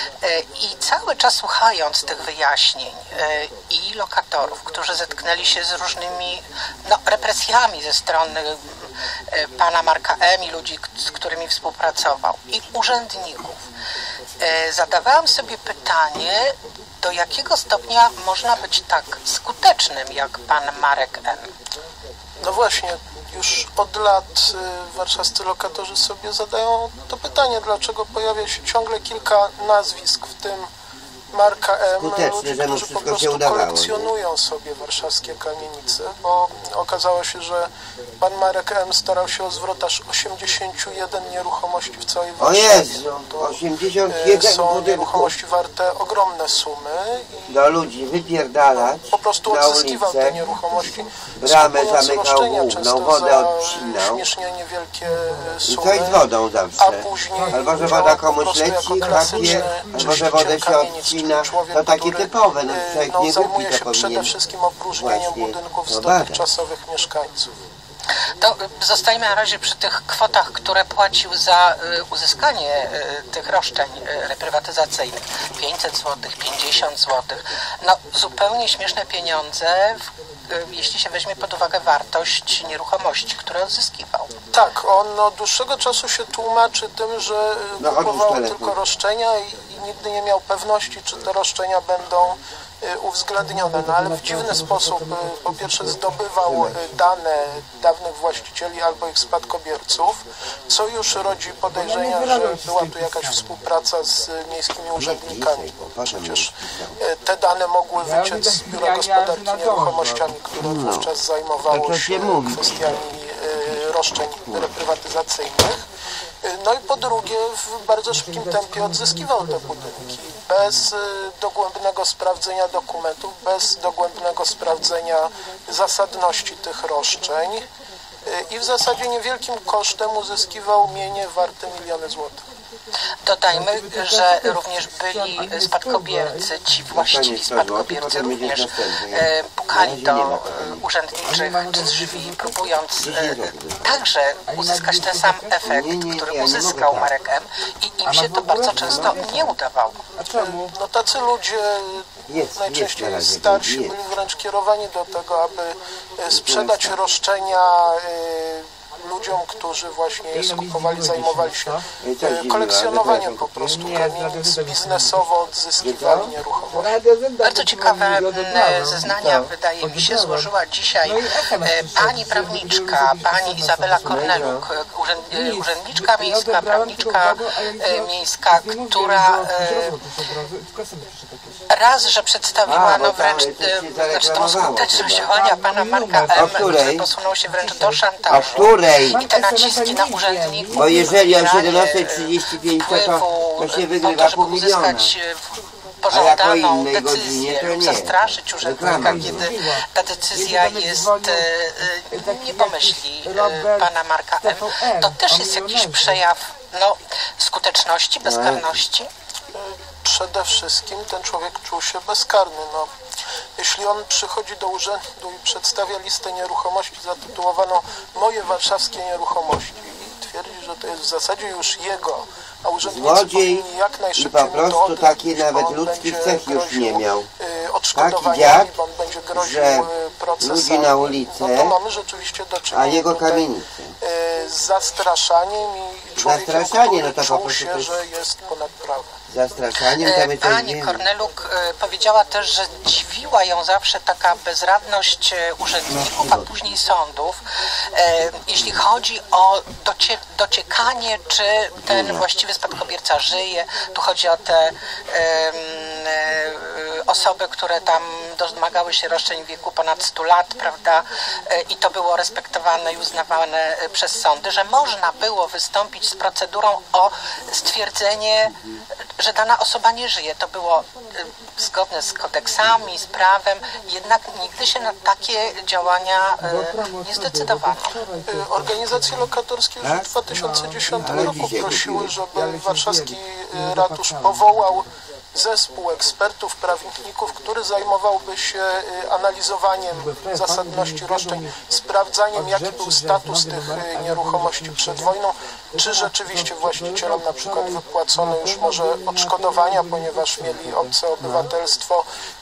i cały czas słuchając tych wyjaśnień i lokatorów, którzy zetknęli się z różnymi no, represjami ze strony pana Marka M. i ludzi, z którymi współpracował, i urzędników, zadawałam sobie pytanie, do jakiego stopnia można być tak skutecznym jak pan Marek M. No właśnie, już od lat warszawscy lokatorzy sobie zadają to pytanie, dlaczego pojawia się ciągle kilka nazwisk, w tym Marka M. Ludzi, którzy po prostu kolekcjonują sobie warszawskie kamienice, bo okazało się, że pan Marek M. starał się o zwrot aż osiemdziesiąt jeden nieruchomości w całej Warszawie. O Jezu, osiemdziesiąt jeden są budynków. Nieruchomości warte ogromne sumy. I do ludzi wypierdalać po prostu odzyskiwał te nieruchomości. Bramę zamykał główną, wodę odcinał. Śmiesznie niewielkie sumy. I co jest wodą zawsze? A później albo że woda komuś leci, kapie, albo że wodę się odcina. To takie typowe, no, no, nie zajmuje się przede wszystkim opróżnieniem budynków z dotychczasowych mieszkańców. To zostajmy na razie przy tych kwotach, które płacił za y, uzyskanie y, tych roszczeń y, reprywatyzacyjnych. pięćset złotych, pięćdziesiąt złotych. No zupełnie śmieszne pieniądze, w, y, jeśli się weźmie pod uwagę wartość nieruchomości, które odzyskiwał. Tak, on od dłuższego czasu się tłumaczy tym, że no, kupował tylko roszczenia i, i nigdy nie miał pewności, czy te roszczenia będą uwzględnione, no ale w dziwny sposób po pierwsze zdobywał dane dawnych właścicieli albo ich spadkobierców, co już rodzi podejrzenia, że była tu jakaś współpraca z miejskimi urzędnikami, bo przecież te dane mogły wyciec z Biura Gospodarki Nieruchomościami, które wówczas zajmowało się kwestiami roszczeń reprywatyzacyjnych. No i po drugie w bardzo szybkim tempie odzyskiwał te budynki bez dogłębnego sprawdzenia dokumentów, bez dogłębnego sprawdzenia zasadności tych roszczeń i w zasadzie niewielkim kosztem uzyskiwał mienie warte miliony złotych. Dodajmy, że również byli spadkobiercy, ci właściwi spadkobiercy również e, pukali do e, urzędniczych drzwi, próbując e, także uzyskać ten sam efekt, który uzyskał Marek M. I im się to bardzo często nie udawało. No tacy ludzie jest, najczęściej jest starsi byli wręcz kierowani do tego, aby sprzedać roszczenia ludziom, którzy właśnie skupowali, zajmowali się kolekcjonowaniem po prostu kamienic, biznesowo odzyskiwali nieruchomości. Bardzo ciekawe zeznania, wydaje mi się, złożyła dzisiaj pani prawniczka, pani Izabela Korneluk, urzędniczka miejska, prawniczka miejska, która raz, że przedstawiła no wręcz znaczy tą skuteczność działania pana Marka M., który posunął się wręcz do szantażu. I te naciski na urzędników, bo jeżeli o siedemnastej trzydzieści pięć to, to się wygrywa pół miliona, a jako innej godzinie to nie. Zastraszyć urzędnika, kiedy ta decyzja jest nie pomyśli pana Marka M. To też jest jakiś przejaw no, skuteczności, bezkarności. Przede wszystkim ten człowiek czuł się bezkarny. No, jeśli on przychodzi do urzędu i przedstawia listę nieruchomości zatytułowaną Moje warszawskie nieruchomości i twierdzi, że to jest w zasadzie już jego, a urzędnicy powinni jak najszybciej i po prostu to takie nawet ludzkich cech już nie miał. Taki dziad, bo on będzie groził procesami. Ludzi na ulicę, no to mamy rzeczywiście do czynienia a jego kamienice. z zastraszaniem i człowiekiem, Zastraszanie, który no to czuł się, że jest ponad prawem. Zastraszaniem tam Pani Korneluk powiedziała też, że dziwiła ją zawsze taka bezradność urzędników, a później sądów, jeśli chodzi o docie, dociekanie, czy ten właściwy spadkobierca żyje. Tu chodzi o te um, osoby, które tam domagały się roszczeń w wieku ponad stu lat, prawda, i to było respektowane i uznawane przez sądy, że można było wystąpić z procedurą o stwierdzenie, że dana osoba nie żyje. To było y, zgodne z kodeksami, z prawem, jednak nigdy się na takie działania y, nie zdecydowano. Organizacje lokatorskie już w dwa tysiące dziesiątym roku prosiły, żeby warszawski ratusz powołał zespół ekspertów, prawników, który zajmowałby się analizowaniem zasadności roszczeń, sprawdzaniem, jaki był status tych nieruchomości przed wojną, czy rzeczywiście właścicielom na przykład wypłacono już może odszkodowania, ponieważ mieli obce obywatelstwo,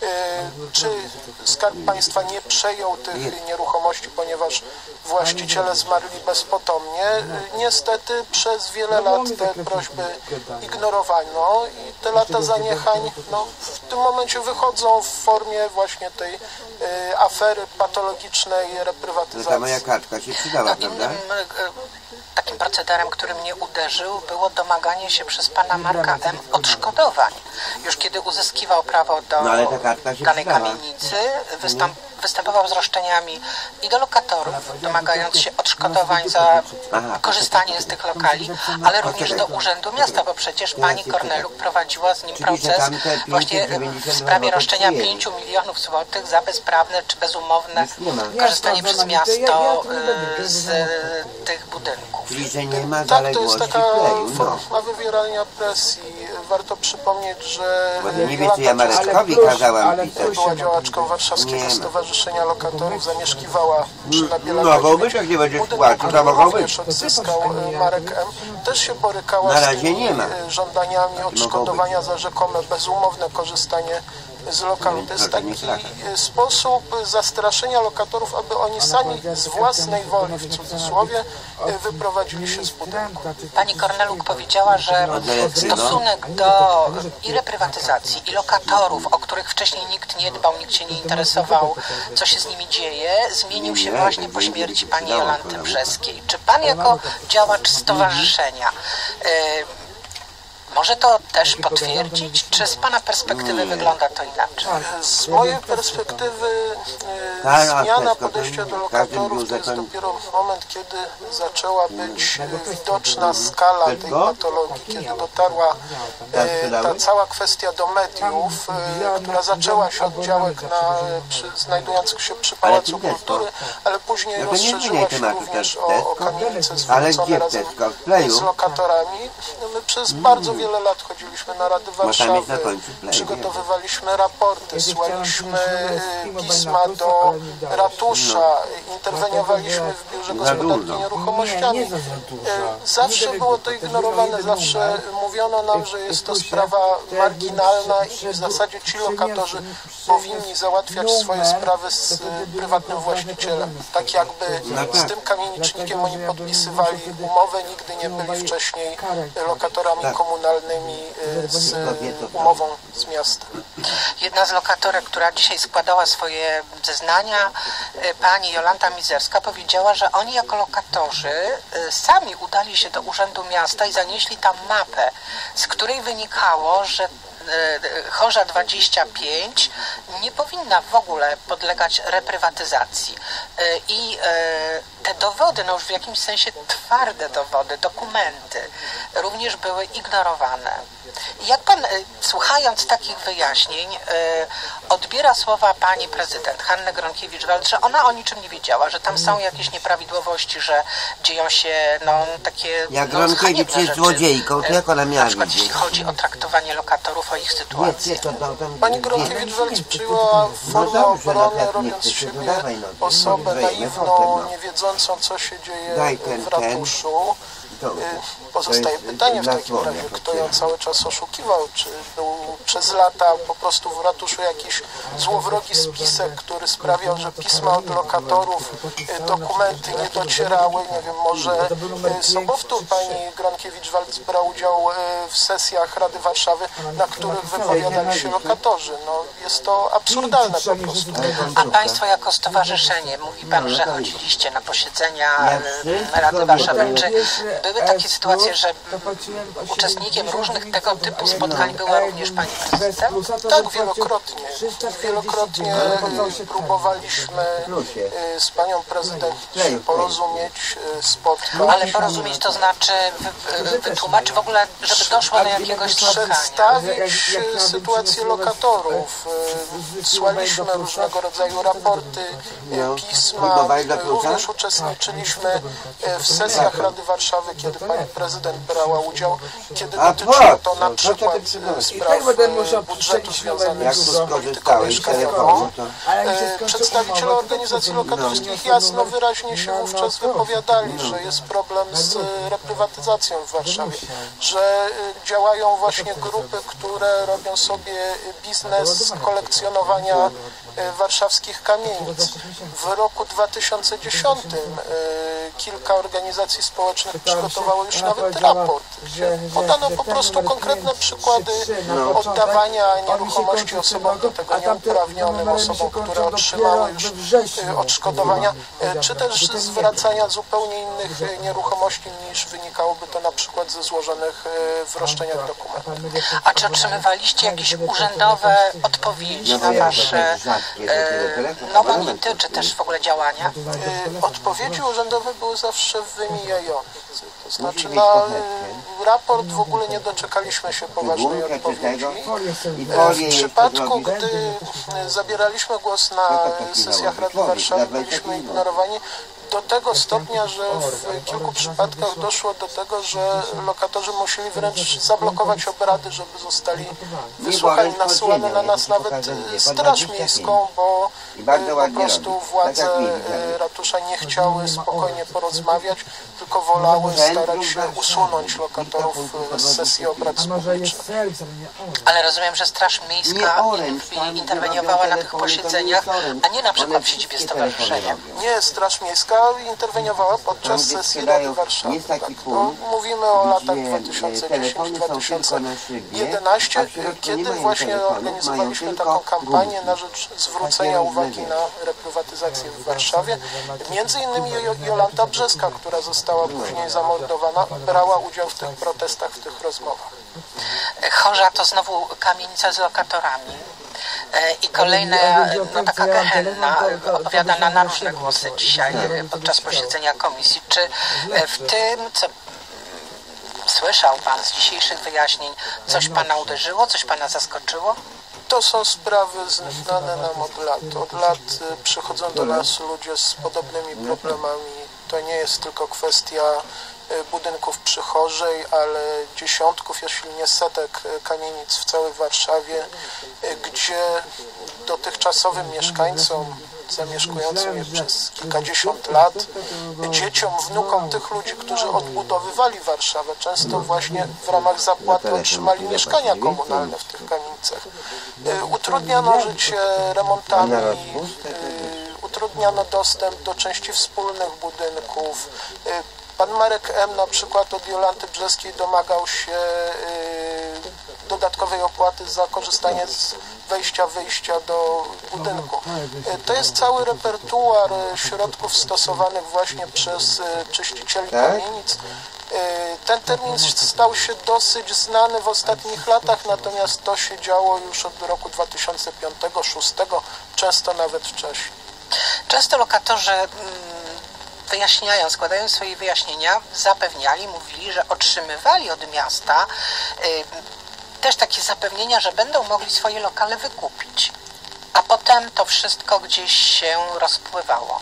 czy Skarb Państwa nie przejął tych nieruchomości, ponieważ właściciele zmarli bezpotomnie. Niestety przez wiele lat te prośby ignorowano i te lata zaniechań no, w tym momencie wychodzą w formie właśnie tej y, afery patologicznej reprywatyzacji. Ta moja kartka się przydała, no, prawda? Innym, y, takim procederem, który mnie uderzył, było domaganie się przez pana Marka M. odszkodowań. Już kiedy uzyskiwał prawo do no, danej kamienicy, wystąp występował z roszczeniami i do lokatorów, domagając się odszkodowań za Aha. korzystanie z tych lokali, ale również do Urzędu Miasta, bo przecież pani Korneluk prowadziła z nim proces właśnie w sprawie roszczenia pięciu milionów złotych za bezprawne czy bezumowne korzystanie przez miasto z tych budynków. Tak, to jest taka forma wywierania presji. Warto przypomnieć, że nie wie, co ja Mareczkowi kazałam pisać. Była działaczką Warszawskiego Stowarzyszenia Lokatorów, zamieszkiwała przy No, Nabielakowie. jak nie będziesz płacił, to mogą być. Odzyskał Marek M. Też się borykała Na z razie tymi nie ma. żądaniami odszkodowania za rzekome bezumowne korzystanie z lokalu. To jest taki sposób zastraszenia lokatorów, aby oni sami z własnej woli, w cudzysłowie, wyprowadzili się z budynku. Pani Korneluk powiedziała, że stosunek do i reprywatyzacji, i lokatorów, o których wcześniej nikt nie dbał, nikt się nie interesował, co się z nimi dzieje, zmienił się właśnie po śmierci pani Jolanty Brzeskiej. Czy pan jako działacz stowarzyszenia Może to też potwierdzić, czy z Pana perspektywy wygląda to inaczej? Z mojej perspektywy e, zmiana podejścia do lokatorów to jest dopiero moment, kiedy zaczęła być widoczna skala tej patologii, kiedy dotarła e, ta cała kwestia do mediów, e, która zaczęła się od działek na, przy, znajdujących się przy Pałacu Kultury, ale później rozszerzyła się również o, o kamienice zwrócone razem z lokatorami. My przez bardzo wiele lat chodziliśmy na Rady Warszawy, przygotowywaliśmy raporty, słaliśmy pisma do ratusza, interweniowaliśmy w Biurze Gospodarki Nieruchomościami. Zawsze było to ignorowane, zawsze mówiono nam, że jest to sprawa marginalna i w zasadzie ci lokatorzy powinni załatwiać swoje sprawy z prywatnym właścicielem. Tak jakby z tym kamienicznikiem oni podpisywali umowę, nigdy nie byli wcześniej lokatorami komunalnymi z umową z miastem. Jedna z lokatorek, która dzisiaj składała swoje zeznania, pani Jolanta Mizerska, powiedziała, że oni jako lokatorzy sami udali się do Urzędu Miasta i zanieśli tam mapę, z której wynikało, że Chorza dwadzieścia pięć nie powinna w ogóle podlegać reprywatyzacji. I te dowody, no już w jakimś sensie twarde dowody, dokumenty, również były ignorowane. Jak pan, słuchając takich wyjaśnień, odbiera słowa pani prezydent Hanny Gronkiewicz-Waltz, że ona o niczym nie wiedziała, że tam są jakieś nieprawidłowości, że dzieją się no, takie Jak no, Gronkiewicz jest złodziejką, to jak ona miała na przykład jeśli chodzi o traktowanie lokatorów, o ich sytuację. Pani Gronkiewicz-Waltz przyjęła formę obrony, robiąc z siebie osobę naiwną, nie wiedzącą, co się dzieje w ratuszu. Pozostaje pytanie w takim razie, kto ją cały czas oszukiwał, czy był przez lata po prostu w ratuszu jakiś złowrogi spisek, który sprawiał, że pisma od lokatorów, dokumenty nie docierały, nie wiem, może sobowtór pani Gronkiewicz-Waltz brał udział w sesjach Rady Warszawy, na których wypowiadali się lokatorzy. No, jest to absurdalne po prostu. A państwo jako stowarzyszenie, mówi pan, że chodziliście na posiedzenia Rady Warszawy, czy były takie sytuacje, że uczestnikiem różnych tego typu spotkań była również pani prezydent? Tak, wielokrotnie. Wielokrotnie próbowaliśmy z panią prezydent się porozumieć, spotkać. Ale porozumieć to znaczy wytłumaczyć w ogóle, żeby doszło do jakiegoś spotkania. Przedstawić sytuację lokatorów. Słaliśmy różnego rodzaju raporty, pisma. Również uczestniczyliśmy w sesjach Rady Warszawy, kiedy pani prezydent brała udział, kiedy dotyczyło to na przykład spraw budżetu związanych z polityką mieszkaniową. Przedstawiciele organizacji lokatorskich jasno, wyraźnie się wówczas wypowiadali, że jest problem z reprywatyzacją w Warszawie, że działają właśnie grupy, które robią sobie biznes z kolekcjonowania warszawskich kamienic. W roku dwa tysiące dziesiątym kilka organizacji społecznych przygotowało już nawet raport, gdzie podano po prostu konkretne przykłady oddawania nieruchomości osobom do tego nieuprawnionym, osobom, które otrzymały już odszkodowania, czy też zwracania zupełnie innych nieruchomości niż wynikałoby to na przykład ze złożonych w roszczeniach dokumentów. A czy otrzymywaliście jakieś urzędowe odpowiedzi na wasze no, monity, czy też w ogóle działania? Odpowiedzi urzędowe były zawsze wymijające. To znaczy na raport w ogóle nie doczekaliśmy się poważnej odpowiedzi. W przypadku, gdy zabieraliśmy głos na sesjach Rady Warszawy, byliśmy ignorowani do tego stopnia, że w kilku przypadkach doszło do tego, że lokatorzy musieli wręcz zablokować obrady, żeby zostali wysłuchani. Nasyłano na nas nawet straż miejską, bo po prostu władze ratusza nie chciały spokojnie porozmawiać, tylko wolały starać się usunąć lokatorów z sesji obrad publicznych. Ale rozumiem, że Straż Miejska interweniowała na tych posiedzeniach, a nie na przykład w siedzibie stowarzyszenia. Nie, Straż Miejska która interweniowała podczas sesji Rady Warszawy. Tak, no, mówimy o latach dwa tysiące dziesiąty do dwa tysiące jedenastego, kiedy właśnie organizowaliśmy taką kampanię na rzecz zwrócenia uwagi na reprywatyzację w Warszawie. Między innymi Jolanta Brzeska, która została później zamordowana, brała udział w tych protestach, w tych rozmowach. Chorza to znowu kamienica z lokatorami. I kolejna, no taka gehenna, opowiadana na różne głosy dzisiaj podczas posiedzenia komisji. Czy w tym, co słyszał Pan z dzisiejszych wyjaśnień, coś Pana uderzyło, coś Pana zaskoczyło? To są sprawy znane nam od lat. Od lat przychodzą do nas ludzie z podobnymi problemami. To nie jest tylko kwestia budynków przy Chorzej, ale dziesiątków, jeśli nie setek kamienic w całej Warszawie, gdzie dotychczasowym mieszkańcom zamieszkującym je przez kilkadziesiąt lat, dzieciom, wnukom tych ludzi, którzy odbudowywali Warszawę, często właśnie w ramach zapłaty otrzymali mieszkania komunalne w tych kamienicach. Utrudniano życie remontami, utrudniano dostęp do części wspólnych budynków. Pan Marek M. na przykład od Jolanty Brzeskiej domagał się y, dodatkowej opłaty za korzystanie z wejścia, wyjścia do budynku. Y, to jest cały repertuar środków stosowanych właśnie przez y, czyścicieli kamienic. Y, ten termin stał się dosyć znany w ostatnich latach, natomiast to się działo już od roku dwa tysiące piątego, dwa tysiące szóstego, często nawet wcześniej. Często lokatorzy wyjaśniają, składając swoje wyjaśnienia, zapewniali, mówili, że otrzymywali od miasta y, też takie zapewnienia, że będą mogli swoje lokale wykupić. A potem to wszystko gdzieś się rozpływało.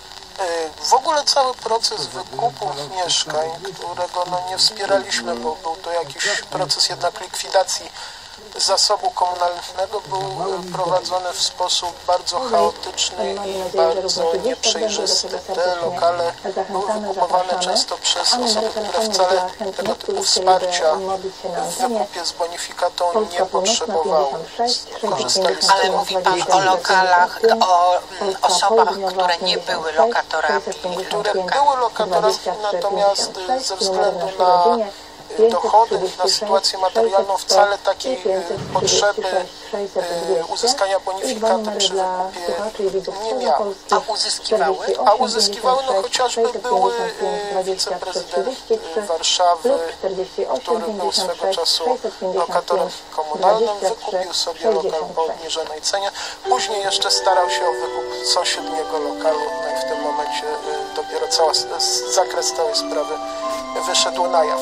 W ogóle cały proces wykupu mieszkań, którego no, nie wspieraliśmy, bo był to jakiś proces jednak likwidacji zasobu komunalnego, był prowadzony w sposób bardzo chaotyczny i bardzo nieprzejrzysty. Te lokale były wykupowane często przez osoby, które wcale tego typu wsparcia w wykupie z bonifikatą nie potrzebowały. Korzystali z Ale mówi Pan o lokalach, o osobach, które nie były lokatorami. Które były lokatorami, natomiast ze względu na dochody, na sytuację materialną wcale takiej potrzeby uzyskania bonifikaty przy wykupie nie miały. A uzyskiwały? A uzyskiwały no chociażby były wiceprezydent Warszawy, który był swego czasu lokatorem komunalnym, wykupił sobie lokal po obniżonej cenie. Później jeszcze starał się o wykup sąsiedniego lokalu. No i w tym momencie dopiero cały zakres całej sprawy wyszedł na jaw.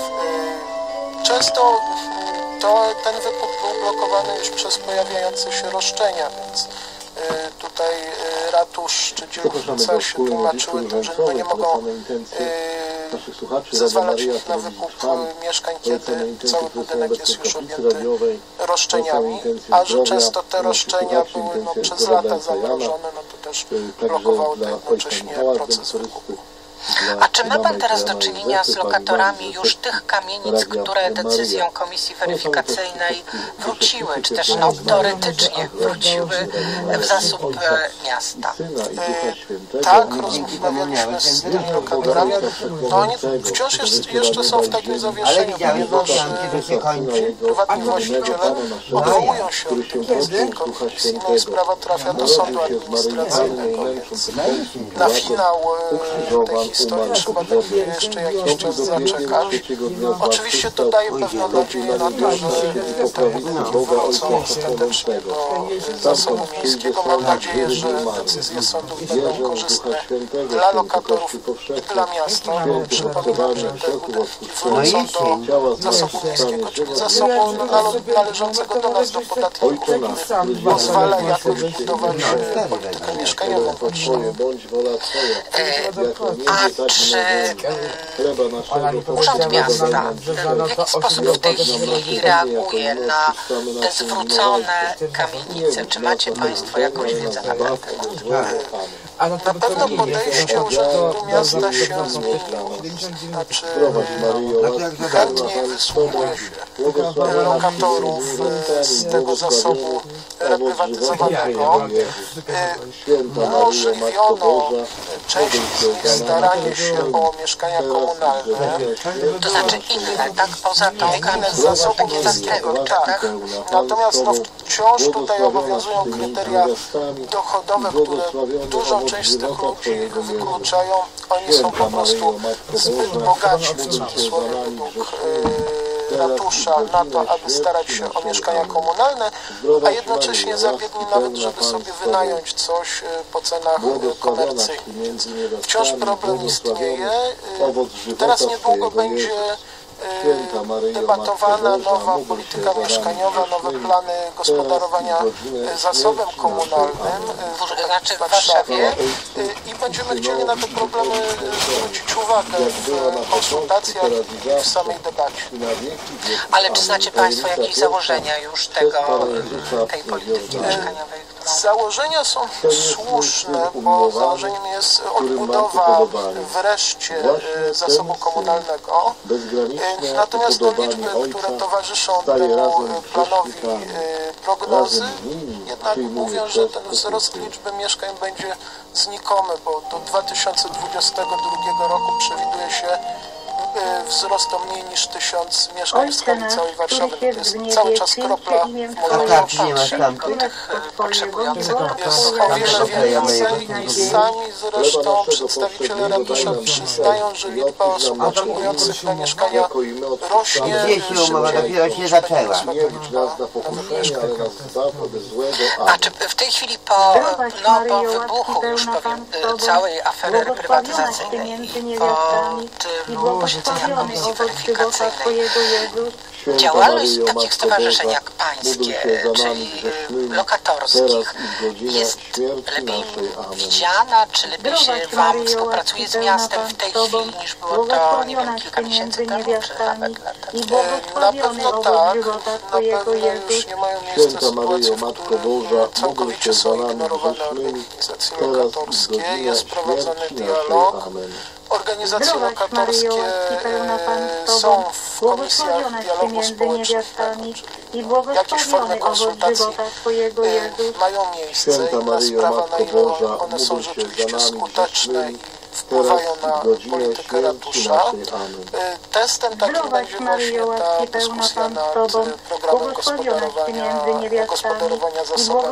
Często to, ten wykup był blokowany już przez pojawiające się roszczenia, więc y, tutaj y, ratusz czy dzielnice się tłumaczyły tym, że no nie mogą y, zezwalać na wykup mieszkań, kiedy cały budynek jest już objęty roszczeniami, a że często te roszczenia były no, przez lata zamrożone, no to też blokowało jednocześnie proces wykupu. A czy ma Pan teraz do czynienia z lokatorami już tych kamienic, które decyzją Komisji Weryfikacyjnej wróciły, czy też no, teoretycznie wróciły w zasób miasta? E, tak, rozmawialiśmy z tymi lokatorami. No oni wciąż jest, jeszcze są w takim zawieszeniu, ponieważ prywatni właściciele odwołują się od tych wniosków komisji, no i sprawa trafia do sądu administracyjnego, więc na finał tej historii trzeba będzie jeszcze jakiś czas zaczekać. Oczywiście to daje pewną nadzieję na to, że te budynki wrócą ostatecznie do zasobu miejskiego. Mam nadzieję, że decyzje sądów będą korzystne dla lokatorów i dla miasta. Przypominam, że te budynki wrócą do zasobu miejskiego, czyli zasobu należącego do nas, do podatników, który pozwala jakoś budować politykę mieszkaniową w Warszawie. A czy Urząd Miasta w jaki sposób w tej chwili reaguje na te zwrócone kamienice? Czy macie Państwo jakąś wiedzę na ten temat? Na pewno podejście Urzędu Miasta się zmieniło. Znaczy, chętniej wysługuje się lokatorów z tego zasobu reprywatyzowanego. Umożliwiono części z nich staranie się o mieszkania komunalne. To znaczy inne, tak? Poza tą inne z zasobu miejskiego, tak. Natomiast no, wciąż tutaj obowiązują kryteria dochodowe, które dużą część z tych ludzi wykluczają. Oni są po prostu zbyt bogaci, w cudzysłowie, według ratusza, na to, aby starać się o mieszkania komunalne, a jednocześnie zabiegli nawet, żeby sobie wynająć coś po cenach komercyjnych. Wciąż problem istnieje. Teraz niedługo będzie debatowana nowa polityka mieszkaniowa, nowe plany gospodarowania zasobem komunalnym w Warszawie i będziemy chcieli na te problemy zwrócić uwagę w konsultacjach i w samej debacie. Ale czy znacie Państwo jakieś założenia już tego, tej polityki mieszkaniowej? Założenia są słuszne, bo założeniem jest odbudowa wreszcie zasobu komunalnego. Natomiast do liczby, które towarzyszą temu planowi prognozy, jednak mówią, że ten wzrost liczby mieszkań będzie znikomy, bo do dwa tysiące dwudziestego drugiego roku przewiduje się wzrost o mniej niż tysiąc mieszkań w skali całej Warszawy. To jest cały czas kropla w morzu. Tych potrzebujących jest o wiele więcej i sami zresztą przedstawiciele ratusza przyznają, że liczba osób oczekujących na mieszkania rośnie. Umowa dopiero się zaczęła. A czy w tej chwili po, no, po wybuchu, już powiem, całej afery reprywatyzacyjnej, po tylu posiedzeniach komisji weryfikacyjnej, działalność takich stowarzyszeń jak pańskie, czyli lokatorskich, jest lepiej widziana, czy lepiej się Wam współpracuje z miastem w tej chwili, niż było to, nie wiem, kilka miesięcy temu, czy nawet lat temu? Na pewno tak, na pewno już nie mają miejsca sytuacje, w których całkowicie są ignorowane organizacje lokatorskie, jest prowadzony dialog. Organizacje lokatorskie są w komisjach dialogu społecznego, czyli jakieś formy konsultacji mają miejsce i na sprawa, na ile one są rzeczywiście skuteczne i wpływają na politykę ratusza. Testem takim będzie właśnie ta dyskusja nad programem gospodarowania, gospodarowania zasobem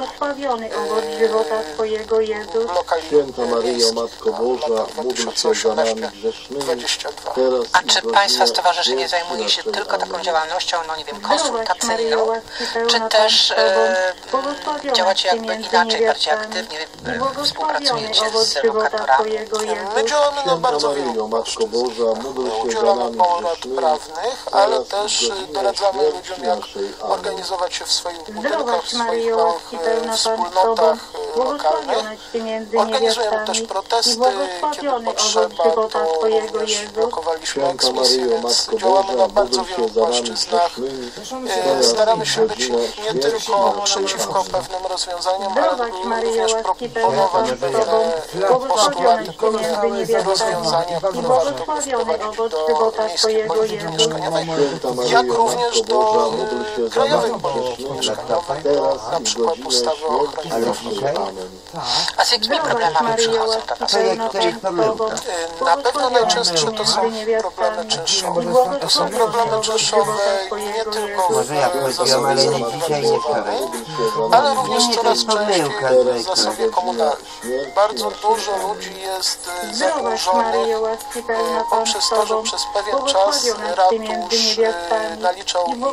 lokali miejskich na lata dwa tysiące osiemnaście dwadzieścia dwa. A czy Państwa stowarzyszenie zajmuje się tylko taką działalnością, no nie wiem, konsultacyjną, czy też e, działacie jakby inaczej, bardziej aktywnie, e, współpracujecie z lokatorami? My działamy na bardzo wielu płaszczyznach. Udzielamy porad prawnych, ale też doradzamy ludziom, jak organizować się w swoich budynkach, w swoich małych wspólnotach lokalnych. Organizujemy też protesty, kiedy potrzeba, to również blokowaliśmy eksmisję, więc działamy na bardzo wielu płaszczyznach. Staramy się być nie tylko przeciwko pewnym rozwiązaniom, ale również proponować pewne postulaty, pewne rozwiązania, które warto wprowadzić do miejskiej polityki mieszkaniowej, jak również do krajowej polityki mieszkaniowej, do na przykład ustawy o ochronie praw. A z jakimi problemami przychodzą do nas? Na pewno najczęstsze to są problemy czynszowe. To są problemy czynszowe nie tylko w zasobie zorganizowanym, ale również coraz częściej w zasobie komunalnym. Bardzo dużo ludzi jest zadłużonych poprzez to, że przez pewien czas ratusz naliczał im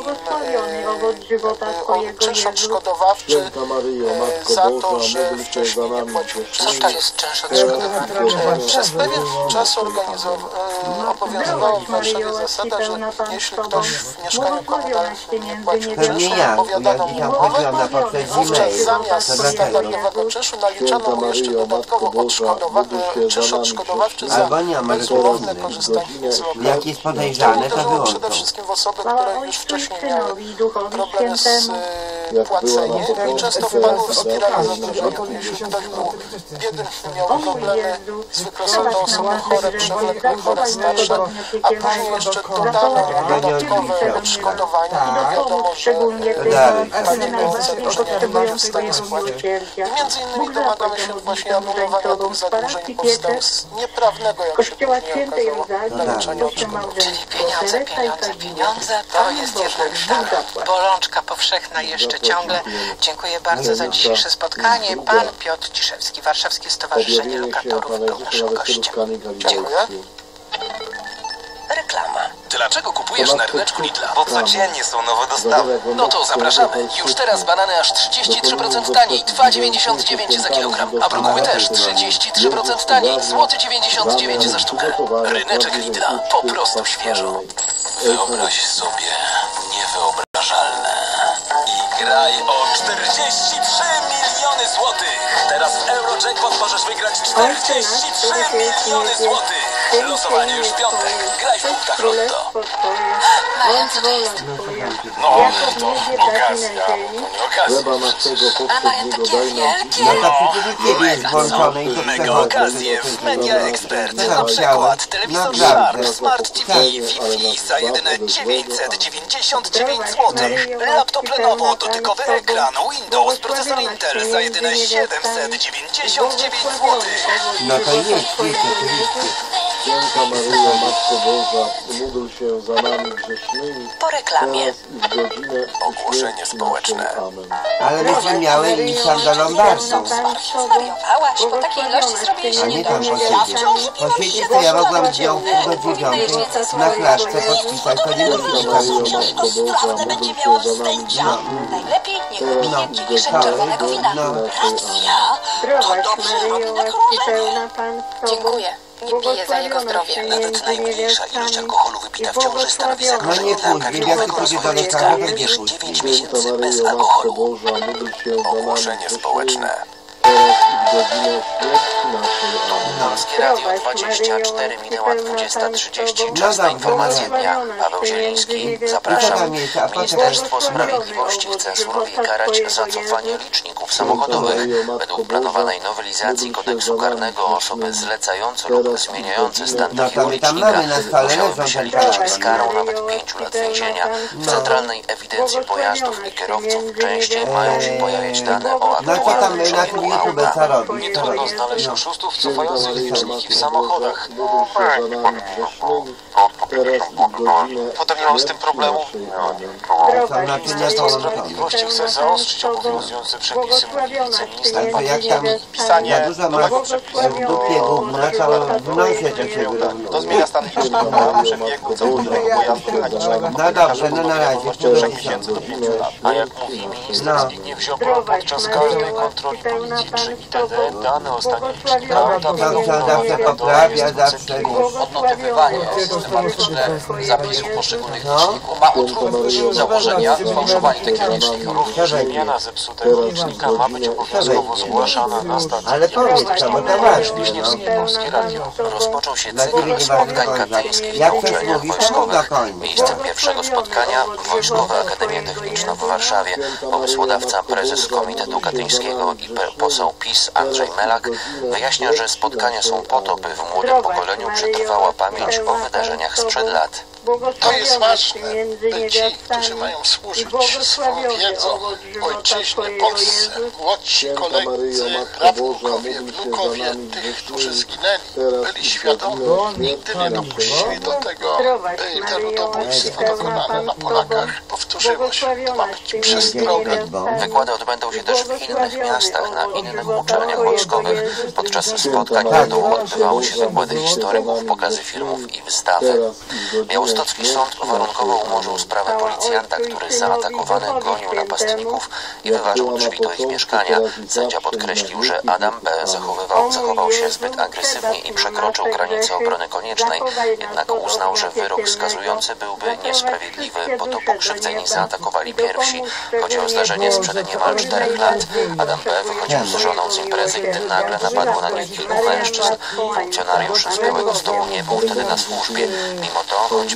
czynsz odszkodowawczy za to, że wcześniej nie płacił czynszu. Co to jest czynsz odszkodowawczy? Przez pewien czas obowiązywała w Warszawie zasada, że jeśli ktoś w mieszkaniu komunalnym nie płacił czynszu, odpowiadano mu umowę, wówczas zamiast standardowego czynszu naliczano mu jeszcze dodatkowo czynsz odszkodowawczy za bezumowne korzystanie z lokalu. Jak jest podejrzane, to uderzyło przede wszystkim w osoby, które już wcześniej miały problemy z płacenie i często wpadł w spiralę zadłużenia. Jeśli ktoś był biedny, miał problemy, zwykle są to osoby chore, przewlekłe, chore, starsze, a później jeszcze totalne dodatkowe odszkodowania. Wiadomo, że takiego zadłużenia nie będzie w stanie spłacić. I między innymi domagamy się właśnie anulowania tych zadłużeń powstałych z nieprawnego, jak się później okazało, naliczania odszkodowań. Czyli pieniądze, pieniądze, pieniądze, to jest jednak ta bolączka powszechna jeszcze ciągle. Dziękuję bardzo za dzisiejsze spotkanie. Pan Piotr Ciszewski, Warszawskie Stowarzyszenie Lokatorów, był naszym gościem. Dziękuję. Reklama. Dlaczego kupujesz na ryneczku Lidla? Bo codziennie są nowe dostawy. No to zapraszamy. Już teraz banany aż trzydzieści trzy procent taniej, dwa dziewięćdziesiąt dziewięć za kilogram. A brokuły też trzydzieści trzy procent taniej, złoty dziewięćdziesiąt dziewięć za sztukę. Ryneczek Lidla. Po prostu świeżo. Wyobraź sobie niewyobrażalne. I graj o czterdzieści trzy miliony złotych. Teraz w Eurojackpot możesz wygrać czterdzieści trzy miliony złotych. Losowanie już w piątek. Graj w punktach Lotto. Marian, co to jest? No, to okazja. To nie okazja. A Marian, takie wielkie. No to przecież kiedy jest włączone i to Mega przechodzi. okazje w Media Expert. Na przykład telewizor Sharp Smart T V Wi-Fi za jedyne dziewięćset dziewięćdziesiąt dziewięć złotych. Laptop Lenovo, dotykowy ekran, Windows, procesor Intel za jedyne siedemset dziewięćdziesiąt dziewięć złotych. No to jest, jest oczywiście. Święta Maryjo, Matko Boża, módl się za nami grzesznymi. Po reklamie. Ogłoszenie społeczne. Ale myśmy miały i Sanda Lombardu. Zwariowałaś, po takiej ilości zrobiłeś A się nie tam niedobrze. posiedzieć. Posiedzieć to ja mogłam z nią pół do dziewiątej na klatce podpisać, to nie musi być tam Zdrowne będzie miało wstęcia. Najlepiej niech pije kieliszek czerwonego wina. Racja. To dobrze robi na krążenie. Dziękuję. Nie piję za jego zdrowie. Nawet najmniejsza ilość alkoholu wypita w ciąży stanowi No nie zagrożenie dla później, jak ty prawidłowego pójdziesz do rozwoju lekarza, dziecka. to nie Wybierz później. dziewięć Święta miesięcy bez Maryjo, Matko alkoholu. Boża, módl się za nami Ogłoszenie grzesznymi. społeczne. Teraz i w godzinę śmierci naszej. Amen. Polskie Radio dwadzieścia cztery minęła dwudziesta trzydzieści. Czas na informacje dnia. Paweł Zieliński, zapraszam. Ministerstwo Sprawiedliwości chce surowiej karać za cofanie liczników samochodowych. Według planowanej nowelizacji kodeksu karnego osoby zlecające lub zmieniające stan takiego licznika musiałyby się liczyć z karą nawet pięciu lat więzienia. W Centralnej Ewidencji Pojazdów i Kierowców częściej mają się pojawiać dane o aktualnym przebiegu auta. Nie trudno znaleźć oszustów cofających liczniki w samochodach. Potem nie mam z tym problemu. Ministerstwo Sprawiedliwości chce zaostrzyć obowiązujące przepisy. Mówi wiceminister To jak tam Pisanie za dużo masz w dupie gówna, to w nosie to się wyrówna. To zmienia stan licznika przebiegu całkowitego pojazdu mechanicznego. No dobrze, no na razie, pół do tysięcy do pięciu lat. A jak mówi minister Zbigniew Ziobro, podczas każdej kontroli policji czy I T D dane o stanie licznika auta Tam trzeba zawsze poprawia, zawsze Odnotowywanie systematyczne zapisów poszczególnych liczników ma utrudnić założenia sfałszowanie takiego licznika. Również wymiana zepsutego licznika ma być obowiązkowo zgłaszana na stacji. Ale powiedz to, bo to ważne, Wiśniewski, no. Polskie Radio. Rozpoczął się cykl spotkań katyńskich na uczelniach wojskowych. Miejscem pierwszego spotkania Wojskowa Akademia Techniczna w Warszawie. Pomysłodawca, prezes Komitetu Katyńskiego i poseł PiS Andrzej Melak wyjaśnia, że spotkania są po to, by w młodym pokoleniu przetrwała pamięć o wydarzeniach sprzed lat. To jest ważne, by ci, którzy mają służyć swą wiedzą ojczyźnie Polsce, młodsi koledzy, prawnukowie, wnukowie tych, którzy zginęli, byli świadomi, nigdy nie dopuścili do tego, by te ludobójstwo dokonane na Polakach powtórzyło się. To ma być przestroga. Wykłady odbędą się też w innych miastach, na innych uczelniach wojskowych. Podczas spotkań będą odbywały się wykłady historyków, pokazy filmów i wystawy. Białostocki sąd warunkowo umorzył sprawę policjanta, który zaatakowany gonił napastników i wyważył drzwi do ich mieszkania. Sędzia podkreślił, że Adam B. zachowywał, zachował się zbyt agresywnie i przekroczył granicę obrony koniecznej, jednak uznał, że wyrok skazujący byłby niesprawiedliwy, bo to pokrzywdzeni zaatakowali pierwsi. Chodzi o zdarzenie sprzed niemal czterech lat. Adam B. wychodził z żoną z imprezy, gdy nagle napadło na nich kilku mężczyzn. Funkcjonariusz z Białego Stoku nie był wtedy na służbie. Mimo to, choć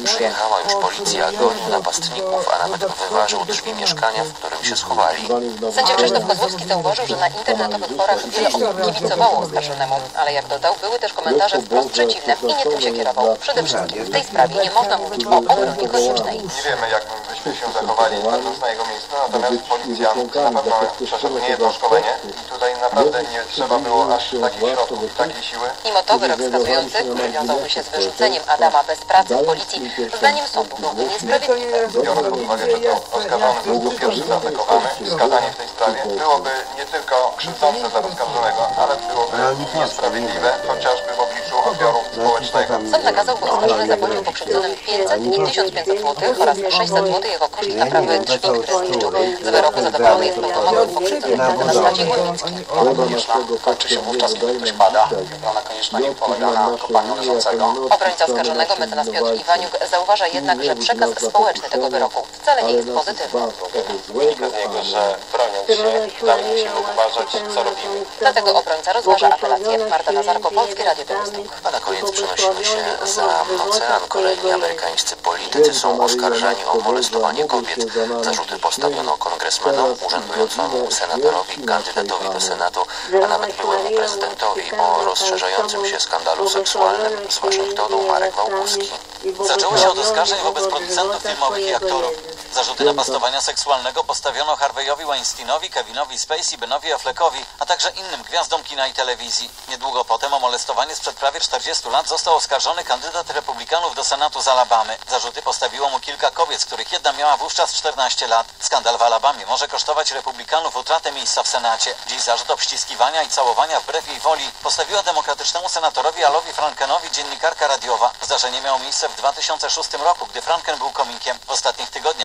przyjechała już policja, gonił napastników, a nawet wyważył drzwi mieszkania, w którym się schowali. Sędzia Krzysztof Kozłowski zauważył, że na internetowych forach wiele osób kibicowało oskarżonemu, ale jak dodał, były też komentarze wprost przeciwne i nie tym się kierował. Przede wszystkim w tej sprawie nie można mówić o obronie koniecznej. Nie wiemy, jak byśmy się zachowali patrząc na jego miejsce, natomiast policjant na pewno przeszedł niejedno szkolenie i tutaj naprawdę nie trzeba było aż takich środków, takiej siły. Mimo to wyrok skazujący, który wiązałby się z wyrzuceniem Adama bez pracy w policji, zdaniem sądu byłby niesprawiedliwy. Biorąc pod uwagę, że to oskarżony był pierwszy zaatakowany, skazanie w tej sprawie byłoby nie tylko krzywdzące dla oskarżonego, ale byłoby niesprawiedliwe, chociażby w obliczu odbioru społecznego. Sąd nakazałby oskarżony zapłacił pokrzywdzonym pięćset i tysiąc pięćset złotych oraz sześćset złotych jako koszt naprawy drzwi, które zniszczył. Z wyroku zadowolony jest prawdomocny pokrzywdzony na Stadzie Górnickim. Obrona konieczna kończy się wówczas, kiedy ktoś pada. Obrona konieczna nie polega na kopaniu leżącego. Obrońca oskarżonego mecenas Piotr Iwaniuk zauważa jednak, że przekaz społeczny tego wyroku wcale nie jest pozytywny. Wynika z niego, że broniąc się, tam musimy uważać, co robimy. Dlatego obrońca rozważa apelację. Marta Nazarko, Polskie Radio Białystok. A na koniec przenosimy się za ocean. Kolejni amerykańscy politycy są oskarżani o molestowanie kobiet. Zarzuty postawiono kongresmenom, urzędującemu senatorowi, kandydatowi do Senatu, a nawet byłemu prezydentowi. O rozszerzającym się skandalu seksualnym z Waszyngtonu Marek Wałkuski. Zaczęło się od oskarżeń wobec producentów filmowych i aktorów. Zarzuty napastowania seksualnego postawiono Harveyowi Weinsteinowi, Kevinowi Spacey, Benowi Affleckowi, a także innym gwiazdom kina i telewizji. Niedługo potem o molestowanie sprzed prawie czterdziestu lat został oskarżony kandydat republikanów do Senatu z Alabamy. Zarzuty postawiło mu kilka kobiet, z których jedna miała wówczas czternaście lat. Skandal w Alabamie może kosztować republikanów utratę miejsca w Senacie. Dziś zarzut obściskiwania i całowania wbrew jej woli postawiła demokratycznemu senatorowi Alowi Frankenowi dziennikarka radiowa. Zdarzenie miało miejsce w dwa tysiące szóstym roku, gdy Franken był komikiem. W ostatnich tygodniach